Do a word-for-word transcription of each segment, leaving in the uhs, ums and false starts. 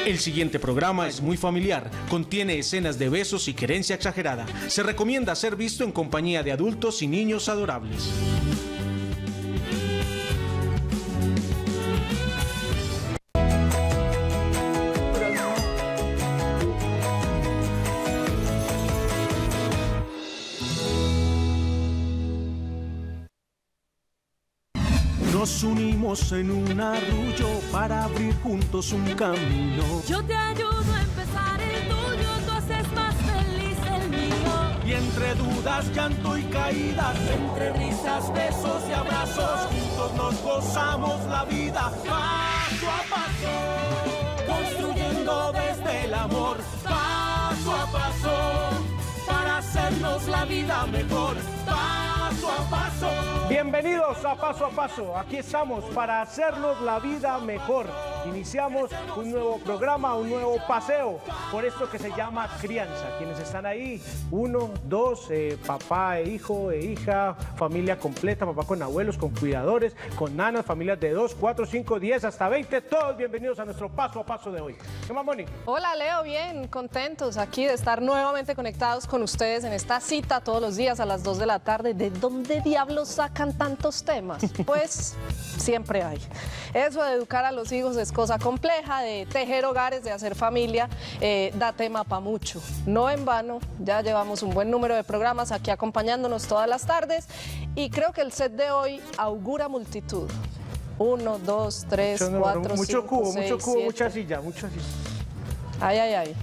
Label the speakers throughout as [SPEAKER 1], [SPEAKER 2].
[SPEAKER 1] El siguiente programa es muy familiar, contiene escenas de besos y querencia exagerada. Se recomienda ser visto en compañía de adultos y niños adorables. Nos unimos en un arrullo para abrir juntos un camino.
[SPEAKER 2] Yo te ayudo a empezar el tuyo, tú haces más feliz el mío.
[SPEAKER 1] Y entre dudas, llanto y caídas, entre risas, besos y abrazos, juntos nos gozamos la vida paso a paso, construyendo desde el amor paso a paso, para hacernos la vida mejor paso a paso.
[SPEAKER 3] Bienvenidos a Paso a Paso, aquí estamos para hacernos la vida mejor. Iniciamos un nuevo programa, un nuevo paseo, por esto que se llama crianza. Quienes están ahí, uno, dos, eh, papá e hijo e hija, familia completa, papá con abuelos, con cuidadores, con nanas, familias de dos, cuatro, cinco, diez, hasta veinte, todos bienvenidos a nuestro Paso a Paso de hoy. ¿Qué más, Moni?
[SPEAKER 4] Hola, Leo, bien, contentos aquí de estar nuevamente conectados con ustedes en esta cita todos los días a las dos de la tarde. ¿De dónde diablos sacan tantos temas? Pues siempre hay. Eso de educar a los hijos es cosa compleja, de tejer hogares, de hacer familia, eh, da tema para mucho. No en vano, ya llevamos un buen número de programas aquí acompañándonos todas las tardes y creo que el set de hoy augura multitud. Uno, dos, tres,
[SPEAKER 3] mucho,
[SPEAKER 4] cuatro,
[SPEAKER 3] mucho
[SPEAKER 4] cinco,
[SPEAKER 3] cubo,
[SPEAKER 4] seis,
[SPEAKER 3] mucho cubo,
[SPEAKER 4] siete.
[SPEAKER 3] mucha silla, mucha silla.
[SPEAKER 4] Ay, ay, ay.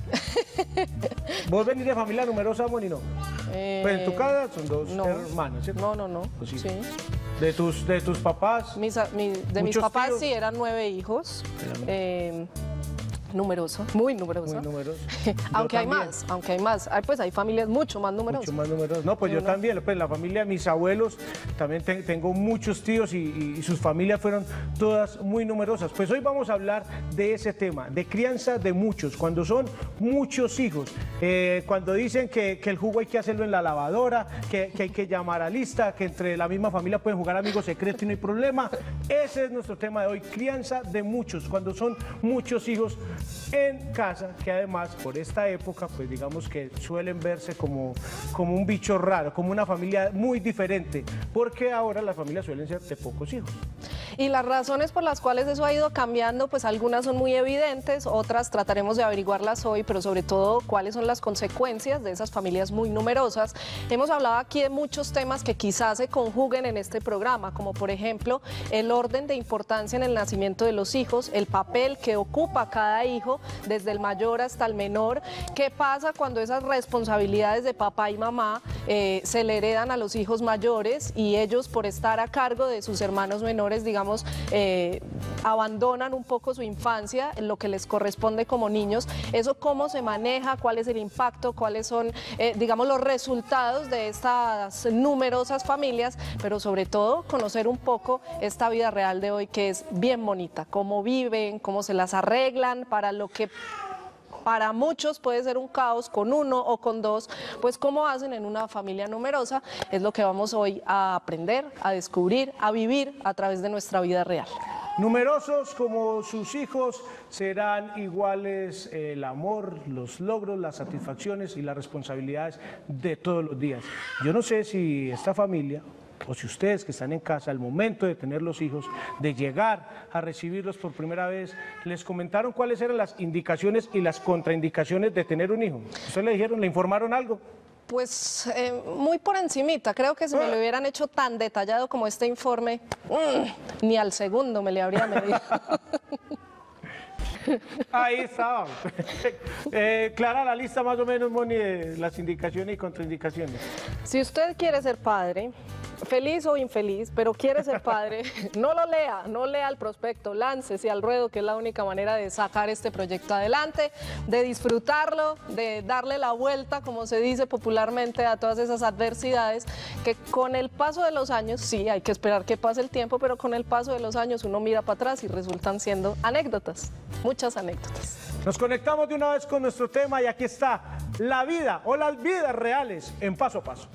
[SPEAKER 3] ¿Vos venís de familia numerosa, Moni, no?
[SPEAKER 4] Eh,
[SPEAKER 3] Pues en tu casa son dos
[SPEAKER 4] no.
[SPEAKER 3] hermanos, ¿cierto?
[SPEAKER 4] No, no, no.
[SPEAKER 3] Pues sí.
[SPEAKER 4] Sí.
[SPEAKER 3] De tus, de tus papás.
[SPEAKER 4] Mis, a- mi- de mis
[SPEAKER 3] Muchos
[SPEAKER 4] papás
[SPEAKER 3] tíos.
[SPEAKER 4] sí eran nueve hijos.
[SPEAKER 3] Eran-
[SPEAKER 4] Eh, numeroso, muy numeroso.
[SPEAKER 3] Muy numerosos.
[SPEAKER 4] aunque
[SPEAKER 3] Yo
[SPEAKER 4] hay
[SPEAKER 3] también.
[SPEAKER 4] más, aunque hay más. Ay, pues hay familias mucho más numerosas.
[SPEAKER 3] Mucho más numerosos. No, pues yo
[SPEAKER 4] Uno.
[SPEAKER 3] también, pues la familia de mis abuelos, también te- tengo muchos tíos y, y- y sus familias fueron todas muy numerosas. Pues hoy vamos a hablar de ese tema, de crianza de muchos, cuando son muchos hijos, eh, cuando dicen que, que el jugo hay que hacerlo en la lavadora, que, que hay que llamar a lista, que entre la misma familia pueden jugar amigos secretos y no hay problema. Ese es nuestro tema de hoy, crianza de muchos, cuando son muchos hijos en casa, que además por esta época pues digamos que suelen verse como, como un bicho raro, como una familia muy diferente, porque ahora las familias suelen ser de pocos hijos.
[SPEAKER 4] Y las razones por las cuales eso ha ido cambiando, pues algunas son muy evidentes, otras trataremos de averiguarlas hoy, pero sobre todo cuáles son las consecuencias de esas familias muy numerosas. Hemos hablado aquí de muchos temas que quizás se conjuguen en este programa, como por ejemplo el orden de importancia en el nacimiento de los hijos, el papel que ocupa cada hijo, desde el mayor hasta el menor, qué pasa cuando esas responsabilidades de papá y mamá eh, se le heredan a los hijos mayores y ellos por estar a cargo de sus hermanos menores, digamos, eh, abandonan un poco su infancia, lo que les corresponde como niños. Eso cómo se maneja, cuál es el impacto, cuáles son, eh, digamos, los resultados de estas numerosas familias, pero sobre todo conocer un poco esta vida real de hoy que es bien bonita, cómo viven, cómo se las arreglan para lo que para muchos puede ser un caos con uno o con dos, pues cómo hacen en una familia numerosa, es lo que vamos hoy a aprender, a descubrir, a vivir a través de nuestra vida real.
[SPEAKER 3] Numerosos como sus hijos serán iguales el amor, los logros, las satisfacciones y las responsabilidades de todos los días. Yo no sé si esta familia o si ustedes que están en casa, al momento de tener los hijos, de llegar a recibirlos por primera vez, les comentaron cuáles eran las indicaciones y las contraindicaciones de tener un hijo. ¿Ustedes le dijeron, le informaron algo?
[SPEAKER 4] Pues eh, muy por encimita, creo que si me lo hubieran hecho tan detallado como este informe, mmm, ni al segundo me le habría medido.
[SPEAKER 3] Ahí estaba. Eh, clara la lista más o menos, Moni, de las indicaciones y contraindicaciones.
[SPEAKER 4] Si usted quiere ser padre, feliz o infeliz, pero quiere ser padre, no lo lea, no lea el prospecto, láncese al ruedo, que es la única manera de sacar este proyecto adelante, de disfrutarlo, de darle la vuelta, como se dice popularmente, a todas esas adversidades que con el paso de los años, sí, hay que esperar que pase el tiempo, pero con el paso de los años uno mira para atrás y resultan siendo anécdotas, muchas anécdotas.
[SPEAKER 3] Nos conectamos de una vez con nuestro tema y aquí está la vida o las vidas reales en Paso a Paso.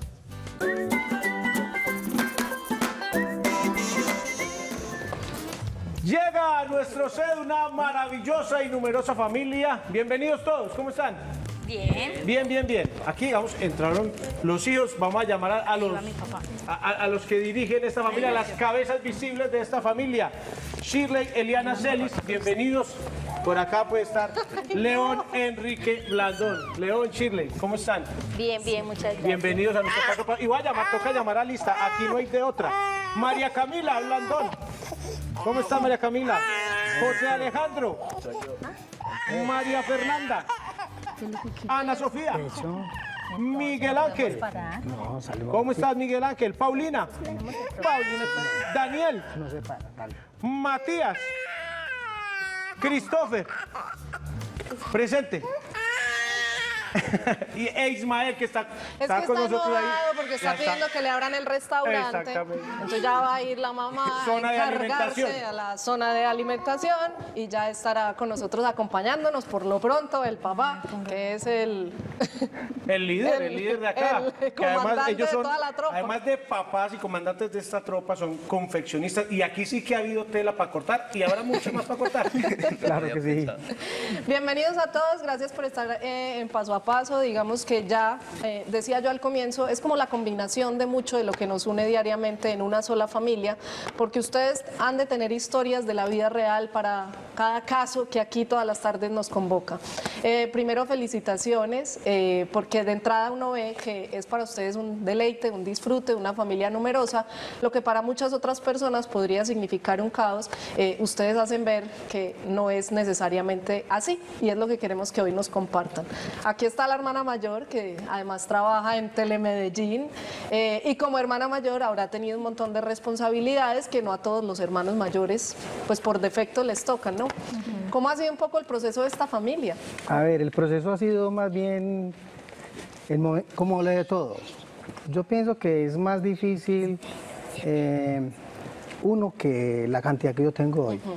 [SPEAKER 3] Llega a nuestro sed una maravillosa y numerosa familia. Bienvenidos todos, ¿cómo están?
[SPEAKER 5] Bien.
[SPEAKER 3] Bien, bien, bien. Aquí vamos, entraron los hijos, vamos a llamar a, a los, a, a- a los que dirigen esta familia, las cabezas visibles de esta familia. Shirley, Eliana Celis, bienvenidos. Por acá puede estar León Enrique Blandón. León, Shirley, ¿cómo están?
[SPEAKER 5] Bien, bien, muchas gracias.
[SPEAKER 3] Bienvenidos a nuestro paso. pa- Y voy a llamar, toca llamar a lista, aquí no hay de otra. María Camila Blandón. ¿Cómo está María Camila? José Alejandro. María Fernanda. Ana Sofía. Miguel Ángel. ¿Cómo estás, Miguel Ángel? Paulina. Paulina. Daniel. Matías. Christopher. Presente. Y e Ismael, que está,
[SPEAKER 4] Es
[SPEAKER 3] está
[SPEAKER 4] que
[SPEAKER 3] con
[SPEAKER 4] está
[SPEAKER 3] nosotros ahí.
[SPEAKER 4] enojado porque está
[SPEAKER 3] Ya está.
[SPEAKER 4] pidiendo que le abran el restaurante.
[SPEAKER 3] Exactamente.
[SPEAKER 4] Entonces ya va a ir la mamá
[SPEAKER 3] Zona
[SPEAKER 4] a
[SPEAKER 3] de
[SPEAKER 4] encargarse
[SPEAKER 3] alimentación.
[SPEAKER 4] a la zona de alimentación y ya estará con nosotros acompañándonos por lo pronto el papá, que es el...
[SPEAKER 3] El líder, el,
[SPEAKER 4] El-
[SPEAKER 3] líder de acá.
[SPEAKER 4] el
[SPEAKER 3] que además
[SPEAKER 4] comandante
[SPEAKER 3] ellos
[SPEAKER 4] de
[SPEAKER 3] son,
[SPEAKER 4] toda la tropa.
[SPEAKER 3] además de papás y comandantes de esta tropa, son confeccionistas. Y aquí sí que ha habido tela para cortar y habrá mucho más para cortar.
[SPEAKER 6] Claro que sí.
[SPEAKER 4] Bienvenidos a todos, gracias por estar eh, en Paso a Paso. Digamos que ya, eh, decía yo al comienzo, es como la combinación de mucho de lo que nos une diariamente en una sola familia, porque ustedes han de tener historias de la vida real para cada caso que aquí todas las tardes nos convoca. Eh, primero, felicitaciones, eh, porque de entrada uno ve que es para ustedes un deleite, un disfrute, una familia numerosa, lo que para muchas otras personas podría significar un caos. Eh, ustedes hacen ver que no es necesariamente así y es lo que queremos que hoy nos compartan. Aquí está la hermana mayor, que además trabaja en Telemedellín, eh, y como hermana mayor habrá tenido un montón de responsabilidades que no a todos los hermanos mayores, pues por defecto les tocan, ¿no? ¿Cómo ha sido un poco el proceso de esta familia?
[SPEAKER 6] A ver, el proceso ha sido más bien el momen- como le de todo. Yo pienso que es más difícil eh, uno que la cantidad que yo tengo hoy.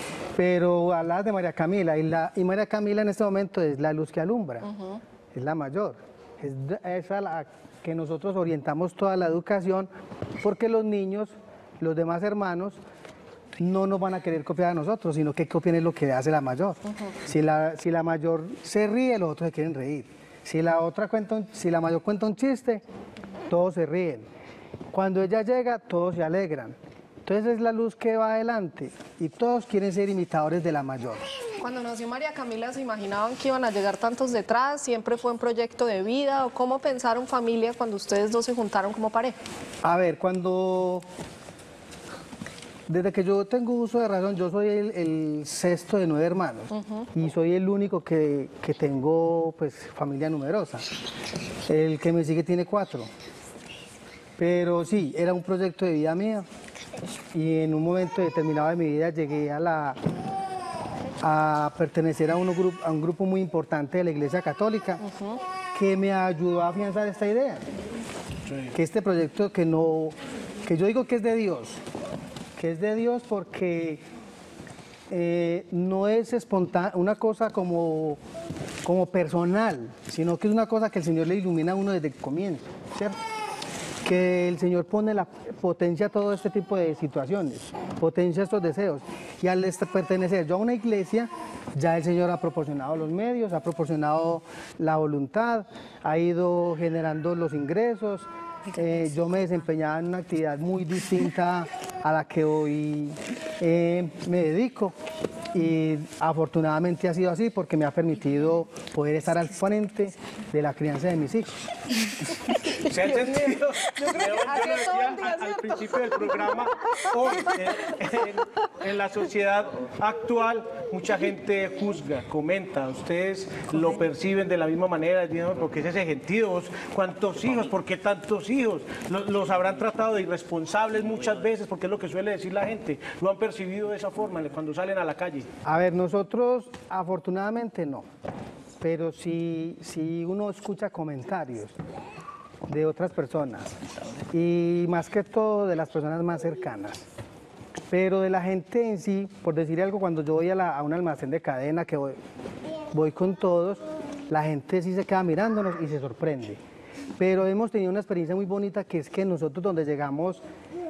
[SPEAKER 6] Pero hablas de María Camila y, la, y María Camila en este momento es la luz que alumbra, es la mayor, es, de- es a la que nosotros orientamos toda la educación porque los niños, los demás hermanos, no nos van a querer copiar a nosotros, sino que copien es lo que hace la mayor. Si la, si la mayor se ríe, los otros se quieren reír. Si la, otra cuenta un- si la mayor cuenta un chiste, todos se ríen. Cuando ella llega, todos se alegran. Entonces es la luz que va adelante y todos quieren ser imitadores de la mayor.
[SPEAKER 4] Cuando nació María Camila, ¿se imaginaban que iban a llegar tantos detrás? ¿Siempre fue un proyecto de vida? ¿O cómo pensaron familia cuando ustedes dos se juntaron como pareja?
[SPEAKER 6] A ver, cuando... Desde que yo tengo uso de razón, yo soy el, el sexto de nueve hermanos y soy el único que, que tengo pues familia numerosa. El que me sigue tiene cuatro. Pero sí, era un proyecto de vida mía y en un momento determinado de mi vida llegué a la a pertenecer a, uno grup- a un grupo muy importante de la Iglesia Católica que me ayudó a afianzar esta idea. Que este proyecto que no, que yo digo que es de Dios, que es de Dios porque eh, no es espontánea, una cosa como, como personal, sino que es una cosa que el Señor le ilumina a uno desde el comienzo, ¿cierto? Que el Señor pone la potencia a todo este tipo de situaciones, potencia estos deseos. Y al est- pertenecer yo a una iglesia, ya el Señor ha proporcionado los medios, ha proporcionado la voluntad, ha ido generando los ingresos. Eh, yo me desempeñaba en una actividad muy distinta a la que hoy eh, me dedico. Y afortunadamente ha sido así porque me ha permitido poder estar al frente de la crianza de mis hijos.
[SPEAKER 3] ¿Se ha entendido?
[SPEAKER 4] Yo creo que
[SPEAKER 3] León,
[SPEAKER 4] así
[SPEAKER 3] yo lo
[SPEAKER 4] es todo el
[SPEAKER 3] decía
[SPEAKER 4] día,
[SPEAKER 3] al, al
[SPEAKER 4] ¿cierto?
[SPEAKER 3] principio del programa, hoy en, en- en la sociedad actual mucha gente juzga, comenta, ustedes lo perciben de la misma manera, dicen, porque es ese gentío, vos, ¿cuántos hijos? ¿Por qué tantos hijos? Los, los habrán tratado de irresponsables muchas veces, porque es lo que suele decir la gente, lo han percibido de esa forma cuando salen a la calle.
[SPEAKER 6] A ver, nosotros afortunadamente no, pero si, si uno escucha comentarios de otras personas y más que todo de las personas más cercanas, pero de la gente en sí, por decir algo, cuando yo voy a, la- a un almacén de cadena que voy, voy con todos, la gente sí se queda mirándonos y se sorprende. Pero hemos tenido una experiencia muy bonita que es que nosotros donde llegamos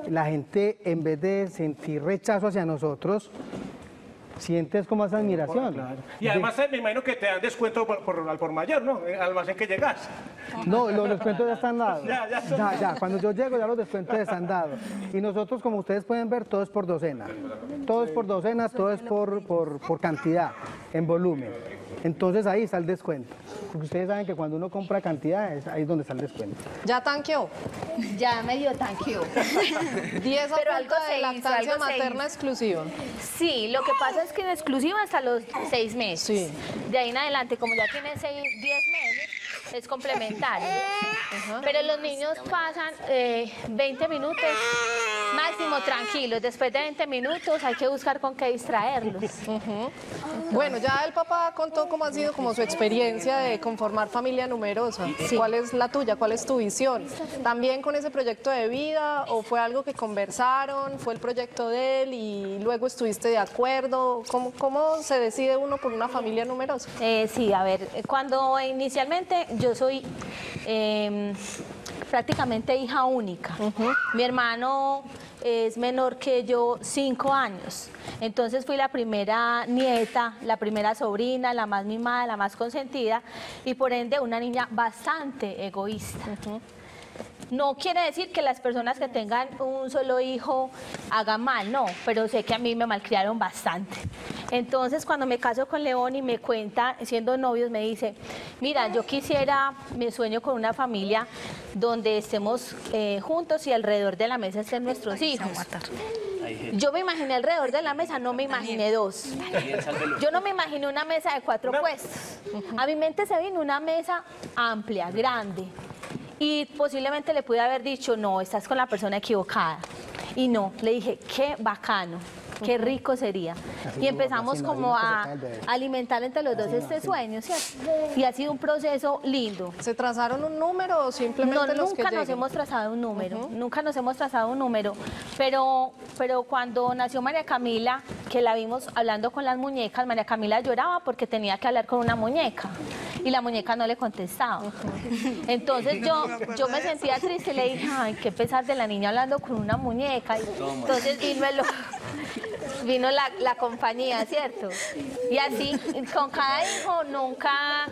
[SPEAKER 6] la gente, en vez de sentir rechazo hacia nosotros, sientes como esa admiración.
[SPEAKER 3] Claro. Y además me imagino que te dan descuento por, por, al por mayor, ¿no? Al almacén que llegas.
[SPEAKER 6] No, los descuentos ya están dados.
[SPEAKER 3] Ya, ya son-
[SPEAKER 6] ya, ya. Cuando yo llego ya los descuentos ya están dados. Y nosotros, como ustedes pueden ver, todo es por docena. Todo es por docenas, todo es por, por, por cantidad, en volumen. Entonces ahí está el descuento. Porque ustedes saben que cuando uno compra cantidades, ahí es donde está el descuento.
[SPEAKER 4] ¿Ya tanqueó?
[SPEAKER 5] Ya me dio tanqueo.
[SPEAKER 4] diez a
[SPEAKER 5] Pero
[SPEAKER 4] punta
[SPEAKER 5] algo se
[SPEAKER 4] de
[SPEAKER 5] hizo,
[SPEAKER 4] lactancia
[SPEAKER 5] algo se
[SPEAKER 4] materna
[SPEAKER 5] hizo.
[SPEAKER 4] exclusiva.
[SPEAKER 5] Sí, lo que pasa es que en exclusiva hasta los seis meses.
[SPEAKER 4] Sí.
[SPEAKER 5] De ahí en adelante, como ya tiene seis, diez meses, es complementario. Pero los niños pasan eh, veinte minutos máximo tranquilos. Después de veinte minutos hay que buscar con qué distraerlos.
[SPEAKER 4] Bueno, ya el papá contó cómo ha sido como su experiencia de conformar familia numerosa. ¿Cuál es la tuya? ¿Cuál es tu visión? ¿También con ese proyecto de vida o fue algo que conversaron? ¿Fue el proyecto de él y luego estuviste de acuerdo? ¿Cómo, cómo se decide uno por una familia numerosa?
[SPEAKER 5] Eh, sí, a ver, cuando inicialmente yo soy eh, prácticamente hija única. Mi hermano es menor que yo cinco años. Entonces fui la primera nieta, la primera sobrina, la más mimada, la más consentida y por ende una niña bastante egoísta. No quiere decir que las personas que tengan un solo hijo hagan mal, no, pero sé que a mí me malcriaron bastante. Entonces, cuando me caso con León y me cuenta, siendo novios, me dice, mira, yo quisiera, me sueño con una familia donde estemos eh, juntos y alrededor de la mesa estén nuestros hijos. Yo me imaginé alrededor de la mesa, no me imaginé dos. Yo no me imaginé una mesa de cuatro puestos. A mi mente se vino una mesa amplia, grande. Y posiblemente le pude haber dicho, no, estás con la persona equivocada. Y no, le dije, qué bacano, qué rico sería. Y empezamos como a alimentar entre los dos este sueño, ¿cierto? Y ha sido un proceso lindo.
[SPEAKER 4] ¿Se trazaron un número o simplemente
[SPEAKER 5] No,
[SPEAKER 4] los que
[SPEAKER 5] nunca nos
[SPEAKER 4] lleguen?
[SPEAKER 5] hemos trazado un número, nunca nos hemos trazado un número, pero, pero cuando nació María Camila, que la vimos hablando con las muñecas, María Camila lloraba porque tenía que hablar con una muñeca y la muñeca no le contestaba. Entonces yo, yo me sentía triste y le dije, ay, qué pesar de la niña hablando con una muñeca. Y entonces vino, el, vino la, la compañía, ¿cierto? Y así, con cada hijo nunca...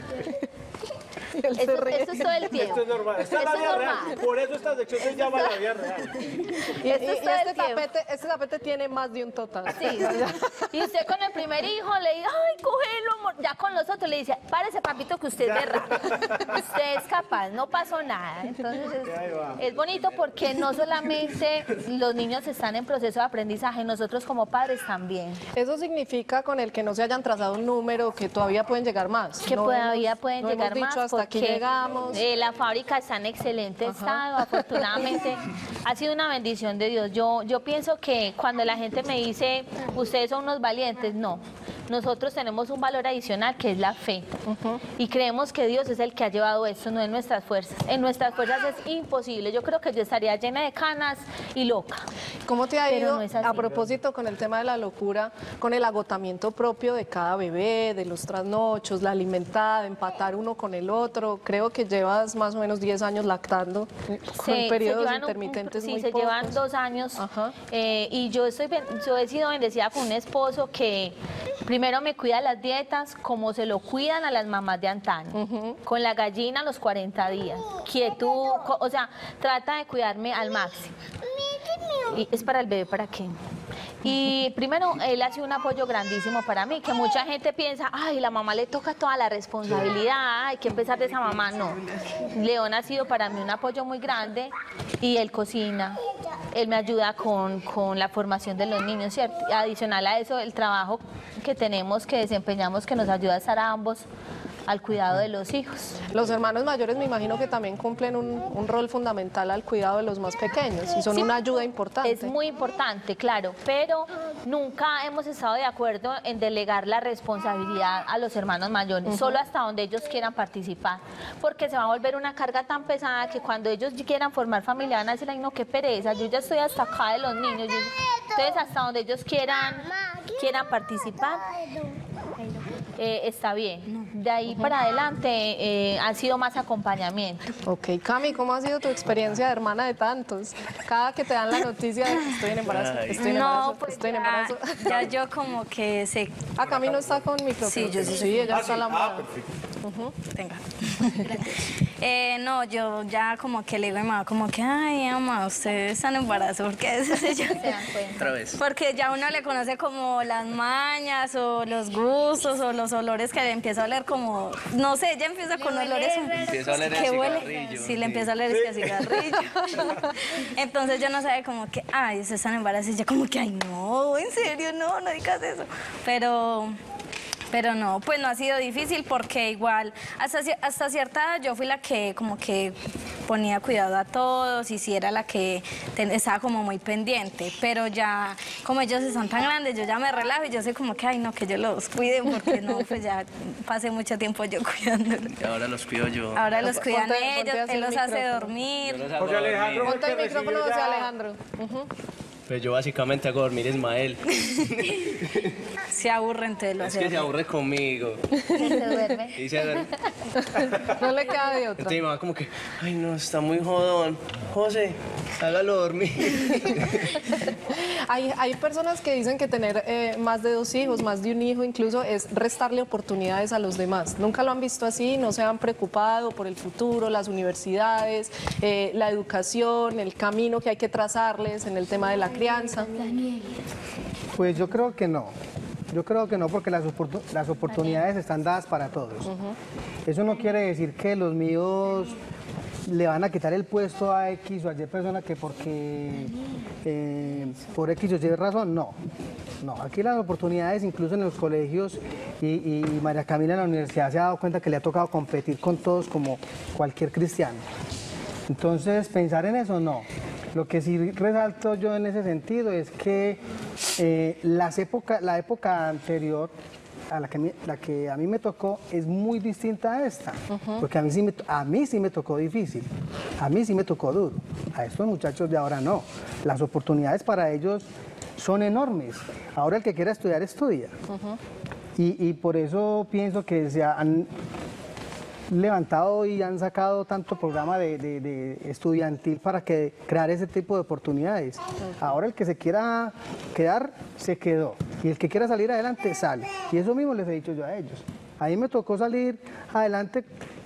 [SPEAKER 4] Él se
[SPEAKER 5] Esto,
[SPEAKER 4] ríe.
[SPEAKER 5] esto es todo el tiempo.
[SPEAKER 3] Esto es normal. Esta es la
[SPEAKER 5] Esto es
[SPEAKER 3] vida
[SPEAKER 5] normal.
[SPEAKER 3] real. Por eso esta sección se llama la vida real.
[SPEAKER 4] Y,
[SPEAKER 5] Esto
[SPEAKER 4] y-
[SPEAKER 5] es
[SPEAKER 4] y
[SPEAKER 5] todo el
[SPEAKER 4] este,
[SPEAKER 5] tiempo.
[SPEAKER 4] tapete, este tapete tiene más de un total.
[SPEAKER 5] Sí. Y usted con el primer hijo le dice, ay, cógelo, amor. Ya con los otros le dice, párese, papito, que usted es de raro. Usted es capaz, no pasó nada. Entonces es, es bonito porque no solamente los niños están en proceso de aprendizaje, nosotros como padres también.
[SPEAKER 4] Eso significa con el que no se hayan trazado un número, que todavía pueden llegar más.
[SPEAKER 5] Que
[SPEAKER 4] No
[SPEAKER 5] todavía
[SPEAKER 4] hemos-
[SPEAKER 5] pueden
[SPEAKER 4] no
[SPEAKER 5] llegar
[SPEAKER 4] hemos
[SPEAKER 5] más
[SPEAKER 4] dicho hasta aquí
[SPEAKER 5] porque,
[SPEAKER 4] llegamos.
[SPEAKER 5] eh, la fábrica está en excelente estado, afortunadamente ha sido una bendición de Dios. Yo, yo pienso que cuando la gente me dice, ustedes son unos valientes, no. Nosotros tenemos un valor adicional que es la fe. Y creemos que Dios es el que ha llevado esto, no en nuestras fuerzas. En nuestras fuerzas es imposible. Yo creo que yo estaría llena de canas y loca.
[SPEAKER 4] ¿Cómo te ha
[SPEAKER 5] Pero
[SPEAKER 4] ido
[SPEAKER 5] no es así.
[SPEAKER 4] a propósito con el tema de la locura, con el agotamiento propio de cada bebé, de los trasnochos, la alimentada, de empatar uno con el otro? Creo que llevas más o menos diez años lactando con
[SPEAKER 5] Se- se
[SPEAKER 4] periodos
[SPEAKER 5] llevan un-
[SPEAKER 4] intermitentes
[SPEAKER 5] sí,
[SPEAKER 4] muy
[SPEAKER 5] se
[SPEAKER 4] pocos.
[SPEAKER 5] llevan dos años.
[SPEAKER 4] Ajá.
[SPEAKER 5] eh, y yo, estoy, ben- yo he sido bendecida con un esposo que primero me cuida las dietas como se lo cuidan a las mamás de antaño. Con la gallina a los cuarenta días. Quietud, co- o sea, trata de cuidarme al máximo. Y es para el bebé, ¿para qué? Y primero, él ha sido un apoyo grandísimo para mí, que mucha gente piensa, ay, la mamá le toca toda la responsabilidad, hay que empezar de esa mamá. No, León ha sido para mí un apoyo muy grande y él cocina, él me ayuda con, con la formación de los niños, ¿cierto? Y adicional a eso, el trabajo que tenemos, que desempeñamos, que nos ayuda a estar a ambos al cuidado de los hijos.
[SPEAKER 4] Los hermanos mayores me imagino que también cumplen un, un rol fundamental al cuidado de los más pequeños y son
[SPEAKER 5] Sí,
[SPEAKER 4] una ayuda importante.
[SPEAKER 5] Es muy importante, claro, pero nunca hemos estado de acuerdo en delegar la responsabilidad a los hermanos mayores, solo hasta donde ellos quieran participar, porque se va a volver una carga tan pesada que cuando ellos quieran formar familia van a decir, ay no, qué pereza, yo ya estoy hasta acá de los niños, yo- entonces hasta donde ellos quieran, quieran participar. eh, está bien. De ahí para adelante eh, ha sido más acompañamiento.
[SPEAKER 4] Ok, Cami, ¿cómo ha sido tu experiencia de hermana de tantos? Cada que te dan la noticia de que estoy en embarazo, estoy en embarazo,
[SPEAKER 7] No, pues
[SPEAKER 4] estoy en
[SPEAKER 7] ya,
[SPEAKER 4] embarazo.
[SPEAKER 7] ya yo como que sé.
[SPEAKER 4] Ah, Cami no está con micrófono.
[SPEAKER 7] Sí, yo sí.
[SPEAKER 4] Sí, ella está a la
[SPEAKER 1] Ah,
[SPEAKER 4] moda.
[SPEAKER 1] perfecto.
[SPEAKER 7] Tenga. Eh, no, yo ya como que le digo a mi mamá como que, ay, mamá, usted está en embarazo, porque a veces ella...
[SPEAKER 5] Se dan cuenta.
[SPEAKER 8] Otra vez.
[SPEAKER 7] Porque ya uno le conoce como las mañas o los gustos o los olores que le empieza a oler como, no sé, ella empieza con olores.
[SPEAKER 8] Empieza a oler a
[SPEAKER 7] ¿Qué huele?
[SPEAKER 8] cigarrillo,
[SPEAKER 7] Sí, le
[SPEAKER 8] sí.
[SPEAKER 7] empieza a oler es que a cigarrillo. Entonces yo no sabía como que, ay, usted está en embarazo y yo como que, ay, no, en serio, no, no digas eso. Pero... Pero no, pues no ha sido difícil porque igual hasta, ci- hasta cierta edad yo fui la que como que ponía cuidado a todos y sí era la que ten- estaba como muy pendiente, pero ya como ellos están tan grandes yo ya me relajo y yo sé como que ay no, que ellos los cuiden porque no, pues ya pasé mucho tiempo yo cuidándolos.
[SPEAKER 8] Y ahora los cuido yo.
[SPEAKER 7] Ahora los cuidan
[SPEAKER 4] Ponte- ponte
[SPEAKER 7] ellos,
[SPEAKER 4] así
[SPEAKER 7] él
[SPEAKER 4] el
[SPEAKER 7] los hace
[SPEAKER 4] micrófono.
[SPEAKER 7] dormir.
[SPEAKER 8] Yo los hago
[SPEAKER 3] José Alejandro,
[SPEAKER 8] dormir.
[SPEAKER 4] Ponte el
[SPEAKER 3] porque
[SPEAKER 4] micrófono
[SPEAKER 3] recibió
[SPEAKER 4] hacia
[SPEAKER 3] ya-
[SPEAKER 4] Alejandro. Ujú.
[SPEAKER 8] Pues yo básicamente hago dormir a Ismael.
[SPEAKER 7] Se aburre entonces lo
[SPEAKER 8] Es
[SPEAKER 7] hace
[SPEAKER 8] que se
[SPEAKER 7] dormir.
[SPEAKER 8] aburre conmigo.
[SPEAKER 5] Se duerme.
[SPEAKER 8] Y se duerme.
[SPEAKER 4] No le queda de otra.
[SPEAKER 8] Entonces mi mamá como que, ay no, está muy jodón. José, hágalo dormir.
[SPEAKER 4] Hay, hay personas que dicen que tener eh, más de dos hijos, más de un hijo incluso, es restarle oportunidades a los demás. Nunca lo han visto así, no se han preocupado por el futuro, las universidades, eh, la educación, el camino que hay que trazarles en el tema de la crianza.
[SPEAKER 6] Pues yo creo que no. Yo creo que no, porque las, oportu- las oportunidades están dadas para todos. Eso no quiere decir que los míos le van a quitar el puesto a X o a Y persona que porque eh, por X o Y razón, no. No, aquí las oportunidades, incluso en los colegios, y, y María Camila en la universidad se ha dado cuenta que le ha tocado competir con todos como cualquier cristiano. Entonces, pensar en eso, no. Lo que sí resalto yo en ese sentido es que eh, las época, la época anterior a la que, mi- la que a mí me tocó es muy distinta a esta, porque a mí, sí me, to- a mí sí me tocó difícil, a mí sí me tocó duro, a estos muchachos de ahora no. Las oportunidades para ellos son enormes. Ahora el que quiera estudiar, estudia. y, y por eso pienso que se han levantado y han sacado tanto programa de, de- de estudiantil para que crear ese tipo de oportunidades. Ahora el que se quiera quedar, se quedó. Y el que quiera salir adelante, sale. Y eso mismo les he dicho yo a ellos. A mí me tocó salir adelante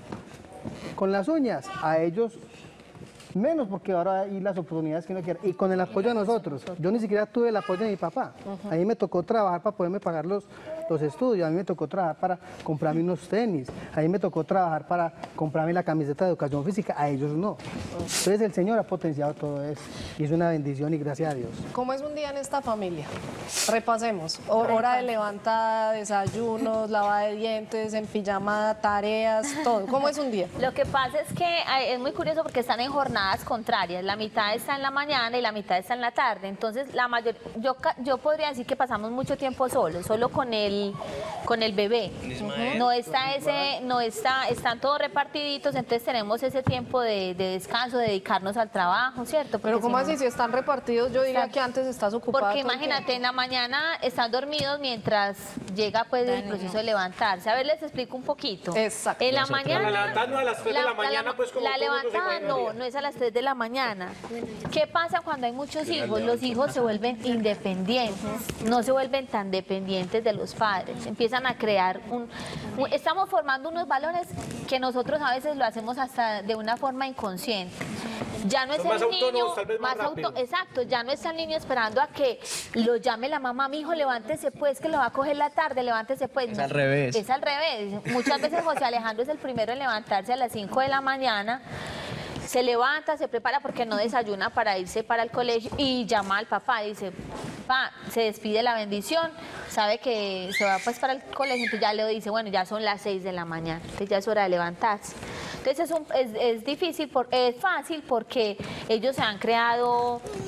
[SPEAKER 6] con las uñas, a ellos menos, porque ahora hay las oportunidades que uno quiere. Y con el apoyo de nosotros. Yo ni siquiera tuve el apoyo de mi papá. A mí me tocó trabajar para poderme pagar los, los estudios. A mí me tocó trabajar para comprarme unos tenis. A mí me tocó trabajar para comprarme la camiseta de educación física. A ellos no. Entonces el Señor ha potenciado todo eso. Y es una bendición y gracias a Dios.
[SPEAKER 4] ¿Cómo es un día en esta familia? Repasemos. Ho- Hora de levantada, desayunos, lavada de dientes, en pijamada, tareas, todo. ¿Cómo es un día?
[SPEAKER 5] Lo que pasa es que ay, es muy curioso porque están en jornadas contrarias. La mitad está en la mañana y la mitad está en la tarde. Entonces, la mayor, yo, ca- yo podría decir que pasamos mucho tiempo solos, solo con el, con el bebé.
[SPEAKER 8] Ismael.
[SPEAKER 5] No está ese, no está, están todos repartiditos, entonces tenemos ese tiempo de, de descanso, de dedicarnos al trabajo, ¿cierto?
[SPEAKER 4] Pero
[SPEAKER 5] Porque
[SPEAKER 4] ¿cómo
[SPEAKER 5] si no-
[SPEAKER 4] así? Si están repartidos, yo diría
[SPEAKER 5] Están-
[SPEAKER 4] que antes estás ocupada.
[SPEAKER 5] Porque
[SPEAKER 4] todo el
[SPEAKER 5] imagínate,
[SPEAKER 4] tiempo.
[SPEAKER 5] en la mañana están dormidos mientras llega pues el proceso de levantarse. A ver, les explico un poquito.
[SPEAKER 4] Exacto.
[SPEAKER 5] En la mañana...
[SPEAKER 3] La levantada no a las tres de la mañana, pues, como
[SPEAKER 5] La
[SPEAKER 3] todo el mundo se
[SPEAKER 5] levantada no,
[SPEAKER 3] imaginaría.
[SPEAKER 5] no es a las tres de la mañana. ¿Qué pasa cuando hay muchos hijos? Los hijos se vuelven independientes, no se vuelven tan dependientes de los padres. Empiezan a crear un... un- estamos formando unos valores que nosotros a veces lo hacemos hasta de una forma inconsciente. Ya no es
[SPEAKER 3] Son más
[SPEAKER 5] el niño,
[SPEAKER 3] autónomos, tal vez más rápido.
[SPEAKER 5] exacto, ya no está el niño esperando a que lo llame la mamá, mi hijo, levántese pues, que lo va a coger la tarde, levántese pues.
[SPEAKER 8] Es
[SPEAKER 5] No,
[SPEAKER 8] al revés.
[SPEAKER 5] Es al revés. Muchas veces José Alejandro es el primero en levantarse a las cinco de la mañana. Se levanta, se prepara porque no desayuna para irse para el colegio y llama al papá, dice, papá, se despide la bendición, sabe que se va pues para el colegio, entonces ya le dice, bueno, ya son las seis de la mañana, entonces ya es hora de levantarse. Entonces es, un- es, es difícil, por, es fácil porque ellos se han creado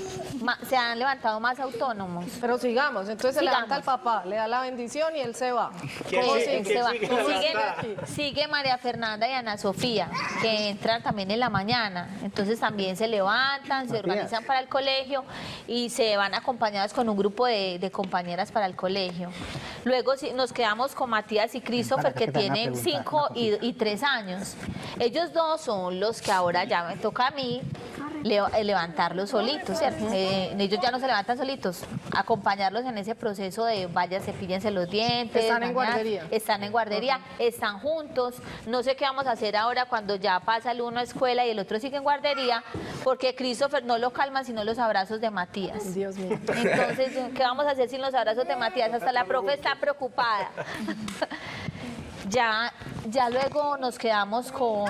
[SPEAKER 5] ma- se han levantado más autónomos.
[SPEAKER 4] Pero sigamos, entonces se
[SPEAKER 5] Sigamos.
[SPEAKER 4] levanta el papá, le da la bendición y él se va.
[SPEAKER 3] ¿Quién
[SPEAKER 4] ¿Cómo
[SPEAKER 3] sigue?
[SPEAKER 4] sigue?
[SPEAKER 5] Se va.
[SPEAKER 3] sigue
[SPEAKER 5] Sigue,
[SPEAKER 3] levantada?
[SPEAKER 5] sigue María Fernanda y Ana Sofía, que entran también en la mañana. Entonces también se levantan, se
[SPEAKER 6] Matías.
[SPEAKER 5] organizan para el colegio y se van acompañadas con un grupo de, de compañeras para el colegio. Luego sí, nos quedamos con Matías y Christopher,
[SPEAKER 6] Para
[SPEAKER 5] que
[SPEAKER 6] que te hagan
[SPEAKER 5] tienen
[SPEAKER 6] una pregunta,
[SPEAKER 5] cinco
[SPEAKER 6] una
[SPEAKER 5] y, y tres años. Ellos dos son los que ahora ya me toca a mí le- eh, levantarlos solitos, ¿cierto? Eh, ellos ya no se levantan solitos, acompañarlos en ese proceso de vaya, cepíllense los dientes.
[SPEAKER 4] Están en
[SPEAKER 5] bañar,
[SPEAKER 4] guardería.
[SPEAKER 5] Están en guardería, están juntos. No sé qué vamos a hacer ahora cuando ya pasa el uno a escuela y el otro sigue en guardería, porque Christopher no lo calma sino los abrazos de Matías.
[SPEAKER 4] Dios mío.
[SPEAKER 5] Entonces, ¿qué vamos a hacer sin los abrazos de Matías? Hasta la profe está preocupada. Ya, ya luego nos quedamos con,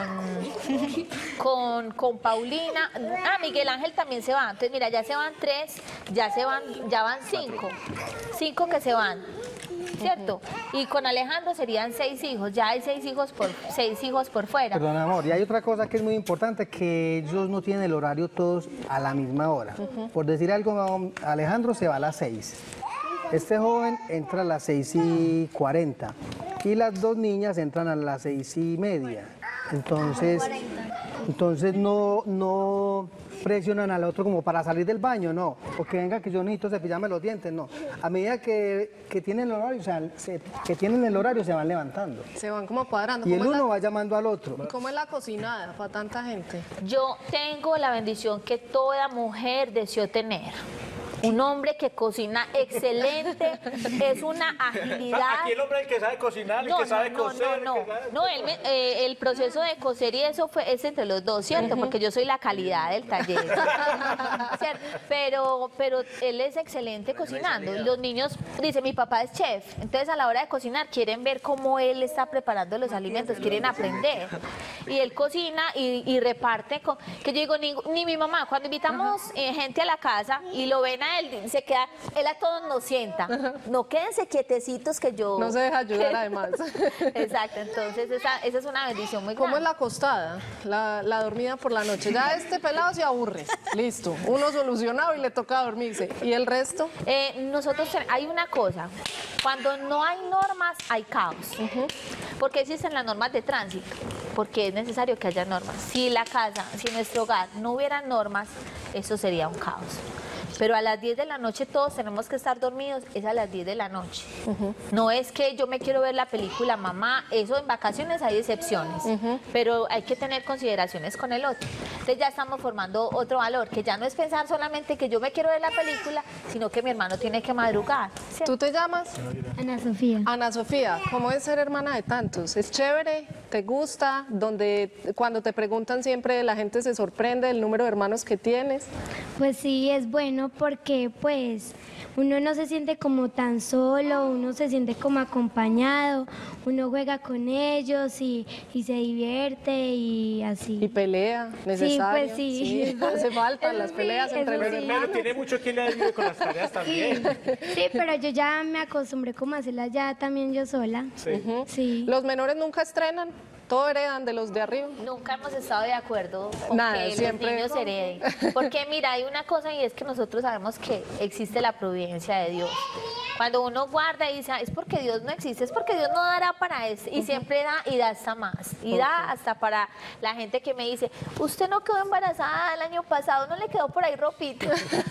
[SPEAKER 5] con, con Paulina. Ah, Miguel Ángel también se va. Entonces, mira, ya se van tres, ya se van, ya van cinco. Cinco que se van, ¿cierto? Y con Alejandro serían seis hijos. Ya hay seis hijos por, seis hijos por fuera.
[SPEAKER 6] Perdón, amor, y hay otra cosa que es muy importante, que ellos no tienen el horario todos a la misma hora. Por decir algo, Alejandro se va a las seis. Este joven entra a las seis y cuarenta y las dos niñas entran a las seis y media. Entonces, entonces no, no presionan al otro como para salir del baño, no. Porque venga que yo necesito cepillarme los dientes, no. A medida que, que tienen el horario, o sea, se- que tienen el horario se van levantando.
[SPEAKER 4] Se van como cuadrando.
[SPEAKER 6] Y el
[SPEAKER 4] ¿Cómo es
[SPEAKER 6] uno
[SPEAKER 4] la-
[SPEAKER 6] va llamando al otro.
[SPEAKER 4] ¿Cómo es la cocinada para tanta gente?
[SPEAKER 5] Yo tengo la bendición que toda mujer deseó tener. Un hombre que cocina excelente, es una agilidad.
[SPEAKER 3] Aquí el hombre es el que sabe cocinar, el
[SPEAKER 5] No,
[SPEAKER 3] que
[SPEAKER 5] no,
[SPEAKER 3] sabe
[SPEAKER 5] no,
[SPEAKER 3] coser.
[SPEAKER 5] no,
[SPEAKER 3] el que
[SPEAKER 5] no,
[SPEAKER 3] sabe-
[SPEAKER 5] no, él me- eh, el proceso de coser y eso fue es entre los dos, ¿cierto? Porque yo soy la calidad del taller, ¿cierto? Pero, pero él es excelente cocinando. Los niños, dice, mi papá es chef, entonces a la hora de cocinar quieren ver cómo él está preparando los alimentos, quieren aprender. Y él cocina y, y reparte, con, que yo digo, ni, ni mi mamá, cuando invitamos eh, gente a la casa y lo ven a él, se queda, él a todos nos sienta, no quédense quietecitos que yo...
[SPEAKER 4] No se deja ayudar además.
[SPEAKER 5] Exacto, entonces esa, esa es una bendición muy
[SPEAKER 4] ¿Cómo es
[SPEAKER 5] grande.
[SPEAKER 4] la acostada? La, la dormida por la noche. Ya este pelado se aburre. Listo. Uno solucionado y le toca dormirse. ¿Y el resto?
[SPEAKER 5] Eh, nosotros ten- hay una cosa, cuando no hay normas hay caos, porque existen las normas de tránsito, porque es necesario que haya normas. Si la casa, si nuestro hogar no hubiera normas, eso sería un caos. Pero a las diez de la noche todos tenemos que estar dormidos, es a las diez de la noche. No es que yo me quiero ver la película mamá, eso en vacaciones hay excepciones, pero hay que tener consideraciones con el otro. Entonces ya estamos formando otro valor, que ya no es pensar solamente que yo me quiero ver la película, sino que mi hermano tiene que madrugar. ¿cierto?
[SPEAKER 4] ¿Tú te llamas?
[SPEAKER 9] Ana Sofía.
[SPEAKER 4] Ana Sofía. ¿Cómo es ser hermana de tantos? ¿Es chévere? ¿Te gusta? Donde cuando te preguntan siempre la gente se sorprende del número de hermanos que tienes.
[SPEAKER 9] Pues sí, es bueno porque pues uno no se siente como tan solo, uno se siente como acompañado, uno juega con ellos y, y se divierte y así.
[SPEAKER 4] Y pelea, necesario.
[SPEAKER 9] pues sí.
[SPEAKER 4] hace falta las
[SPEAKER 9] Eso
[SPEAKER 4] peleas
[SPEAKER 9] sí,
[SPEAKER 4] entre
[SPEAKER 9] eso
[SPEAKER 4] los
[SPEAKER 9] sí.
[SPEAKER 3] Pero
[SPEAKER 4] hermanos.
[SPEAKER 3] tiene mucho quien le ayude con las tareas también.
[SPEAKER 9] Sí, pero yo ya me acostumbré como a hacerlas ya también yo sola.
[SPEAKER 3] Sí.
[SPEAKER 9] Sí.
[SPEAKER 4] Los menores nunca estrenan, todo heredan de los de arriba.
[SPEAKER 5] Nunca hemos estado de acuerdo con
[SPEAKER 4] Nada,
[SPEAKER 5] que
[SPEAKER 4] siempre-
[SPEAKER 5] los niños hereden. Porque mira, hay una cosa y es que nosotros sabemos que existe la providencia de Dios. Cuando uno guarda y dice, "Ah, es porque Dios no existe, es porque Dios no dará para eso". Y siempre da y da hasta más. Y da hasta para la gente que me dice, usted no quedó embarazada el año pasado, no le quedó por ahí ropita.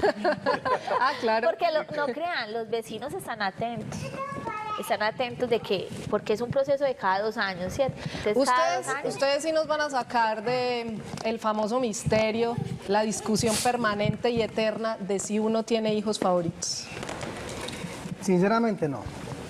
[SPEAKER 4] Ah, claro.
[SPEAKER 5] Porque lo- no crean, los vecinos están atentos. Están atentos de que, porque es un proceso de cada dos años, ¿cierto? Entonces, cada
[SPEAKER 4] Ustedes,
[SPEAKER 5] dos años-
[SPEAKER 4] ustedes sí nos van a sacar de el famoso misterio, la discusión permanente y eterna de si uno tiene hijos favoritos.
[SPEAKER 6] Sinceramente no.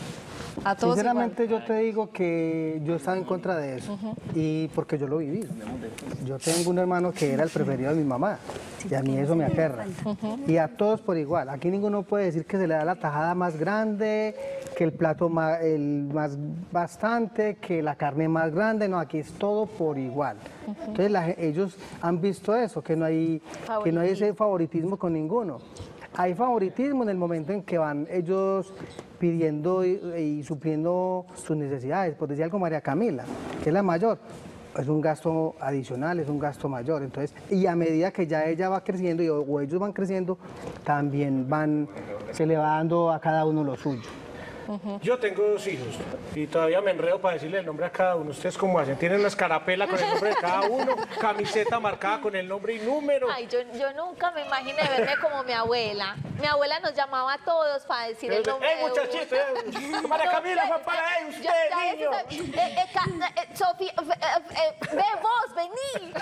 [SPEAKER 4] A todos
[SPEAKER 6] Sinceramente
[SPEAKER 4] igual.
[SPEAKER 6] yo te digo que yo estaba en contra de eso y porque yo lo viví. Yo tengo un hermano que era el preferido de mi mamá y a mí eso me aterra. Y a todos por igual. Aquí ninguno puede decir que se le da la tajada más grande, que el plato más, el más bastante, que la carne más grande. No, aquí es todo por igual. Entonces la ge- ellos han visto eso, que no hay, que no hay ese favoritismo con ninguno. Hay favoritismo en el momento en que van ellos pidiendo y, y supliendo sus necesidades. Por decir algo, María Camila, que es la mayor, es un gasto adicional, es un gasto mayor. Entonces, y a medida que ya ella va creciendo y, o ellos van creciendo, también van, se le va dando a cada uno lo suyo.
[SPEAKER 3] Uh-huh. Yo tengo dos hijos y todavía me enredo para decirle el nombre a cada uno. ¿Ustedes cómo hacen? ¿Tienen una escarapela con el nombre de cada uno? ¿Camiseta marcada con el nombre y número?
[SPEAKER 5] Ay, yo, yo nunca me imaginé verme como mi abuela. Mi abuela nos llamaba a todos para decir el nombre
[SPEAKER 3] ¡Eh, muchachito! Eh, María Camila, fue para ahí, usted,
[SPEAKER 5] yo,
[SPEAKER 3] niño.
[SPEAKER 5] Eh, eh, eh, Sofía, eh, eh, ve vos, vení.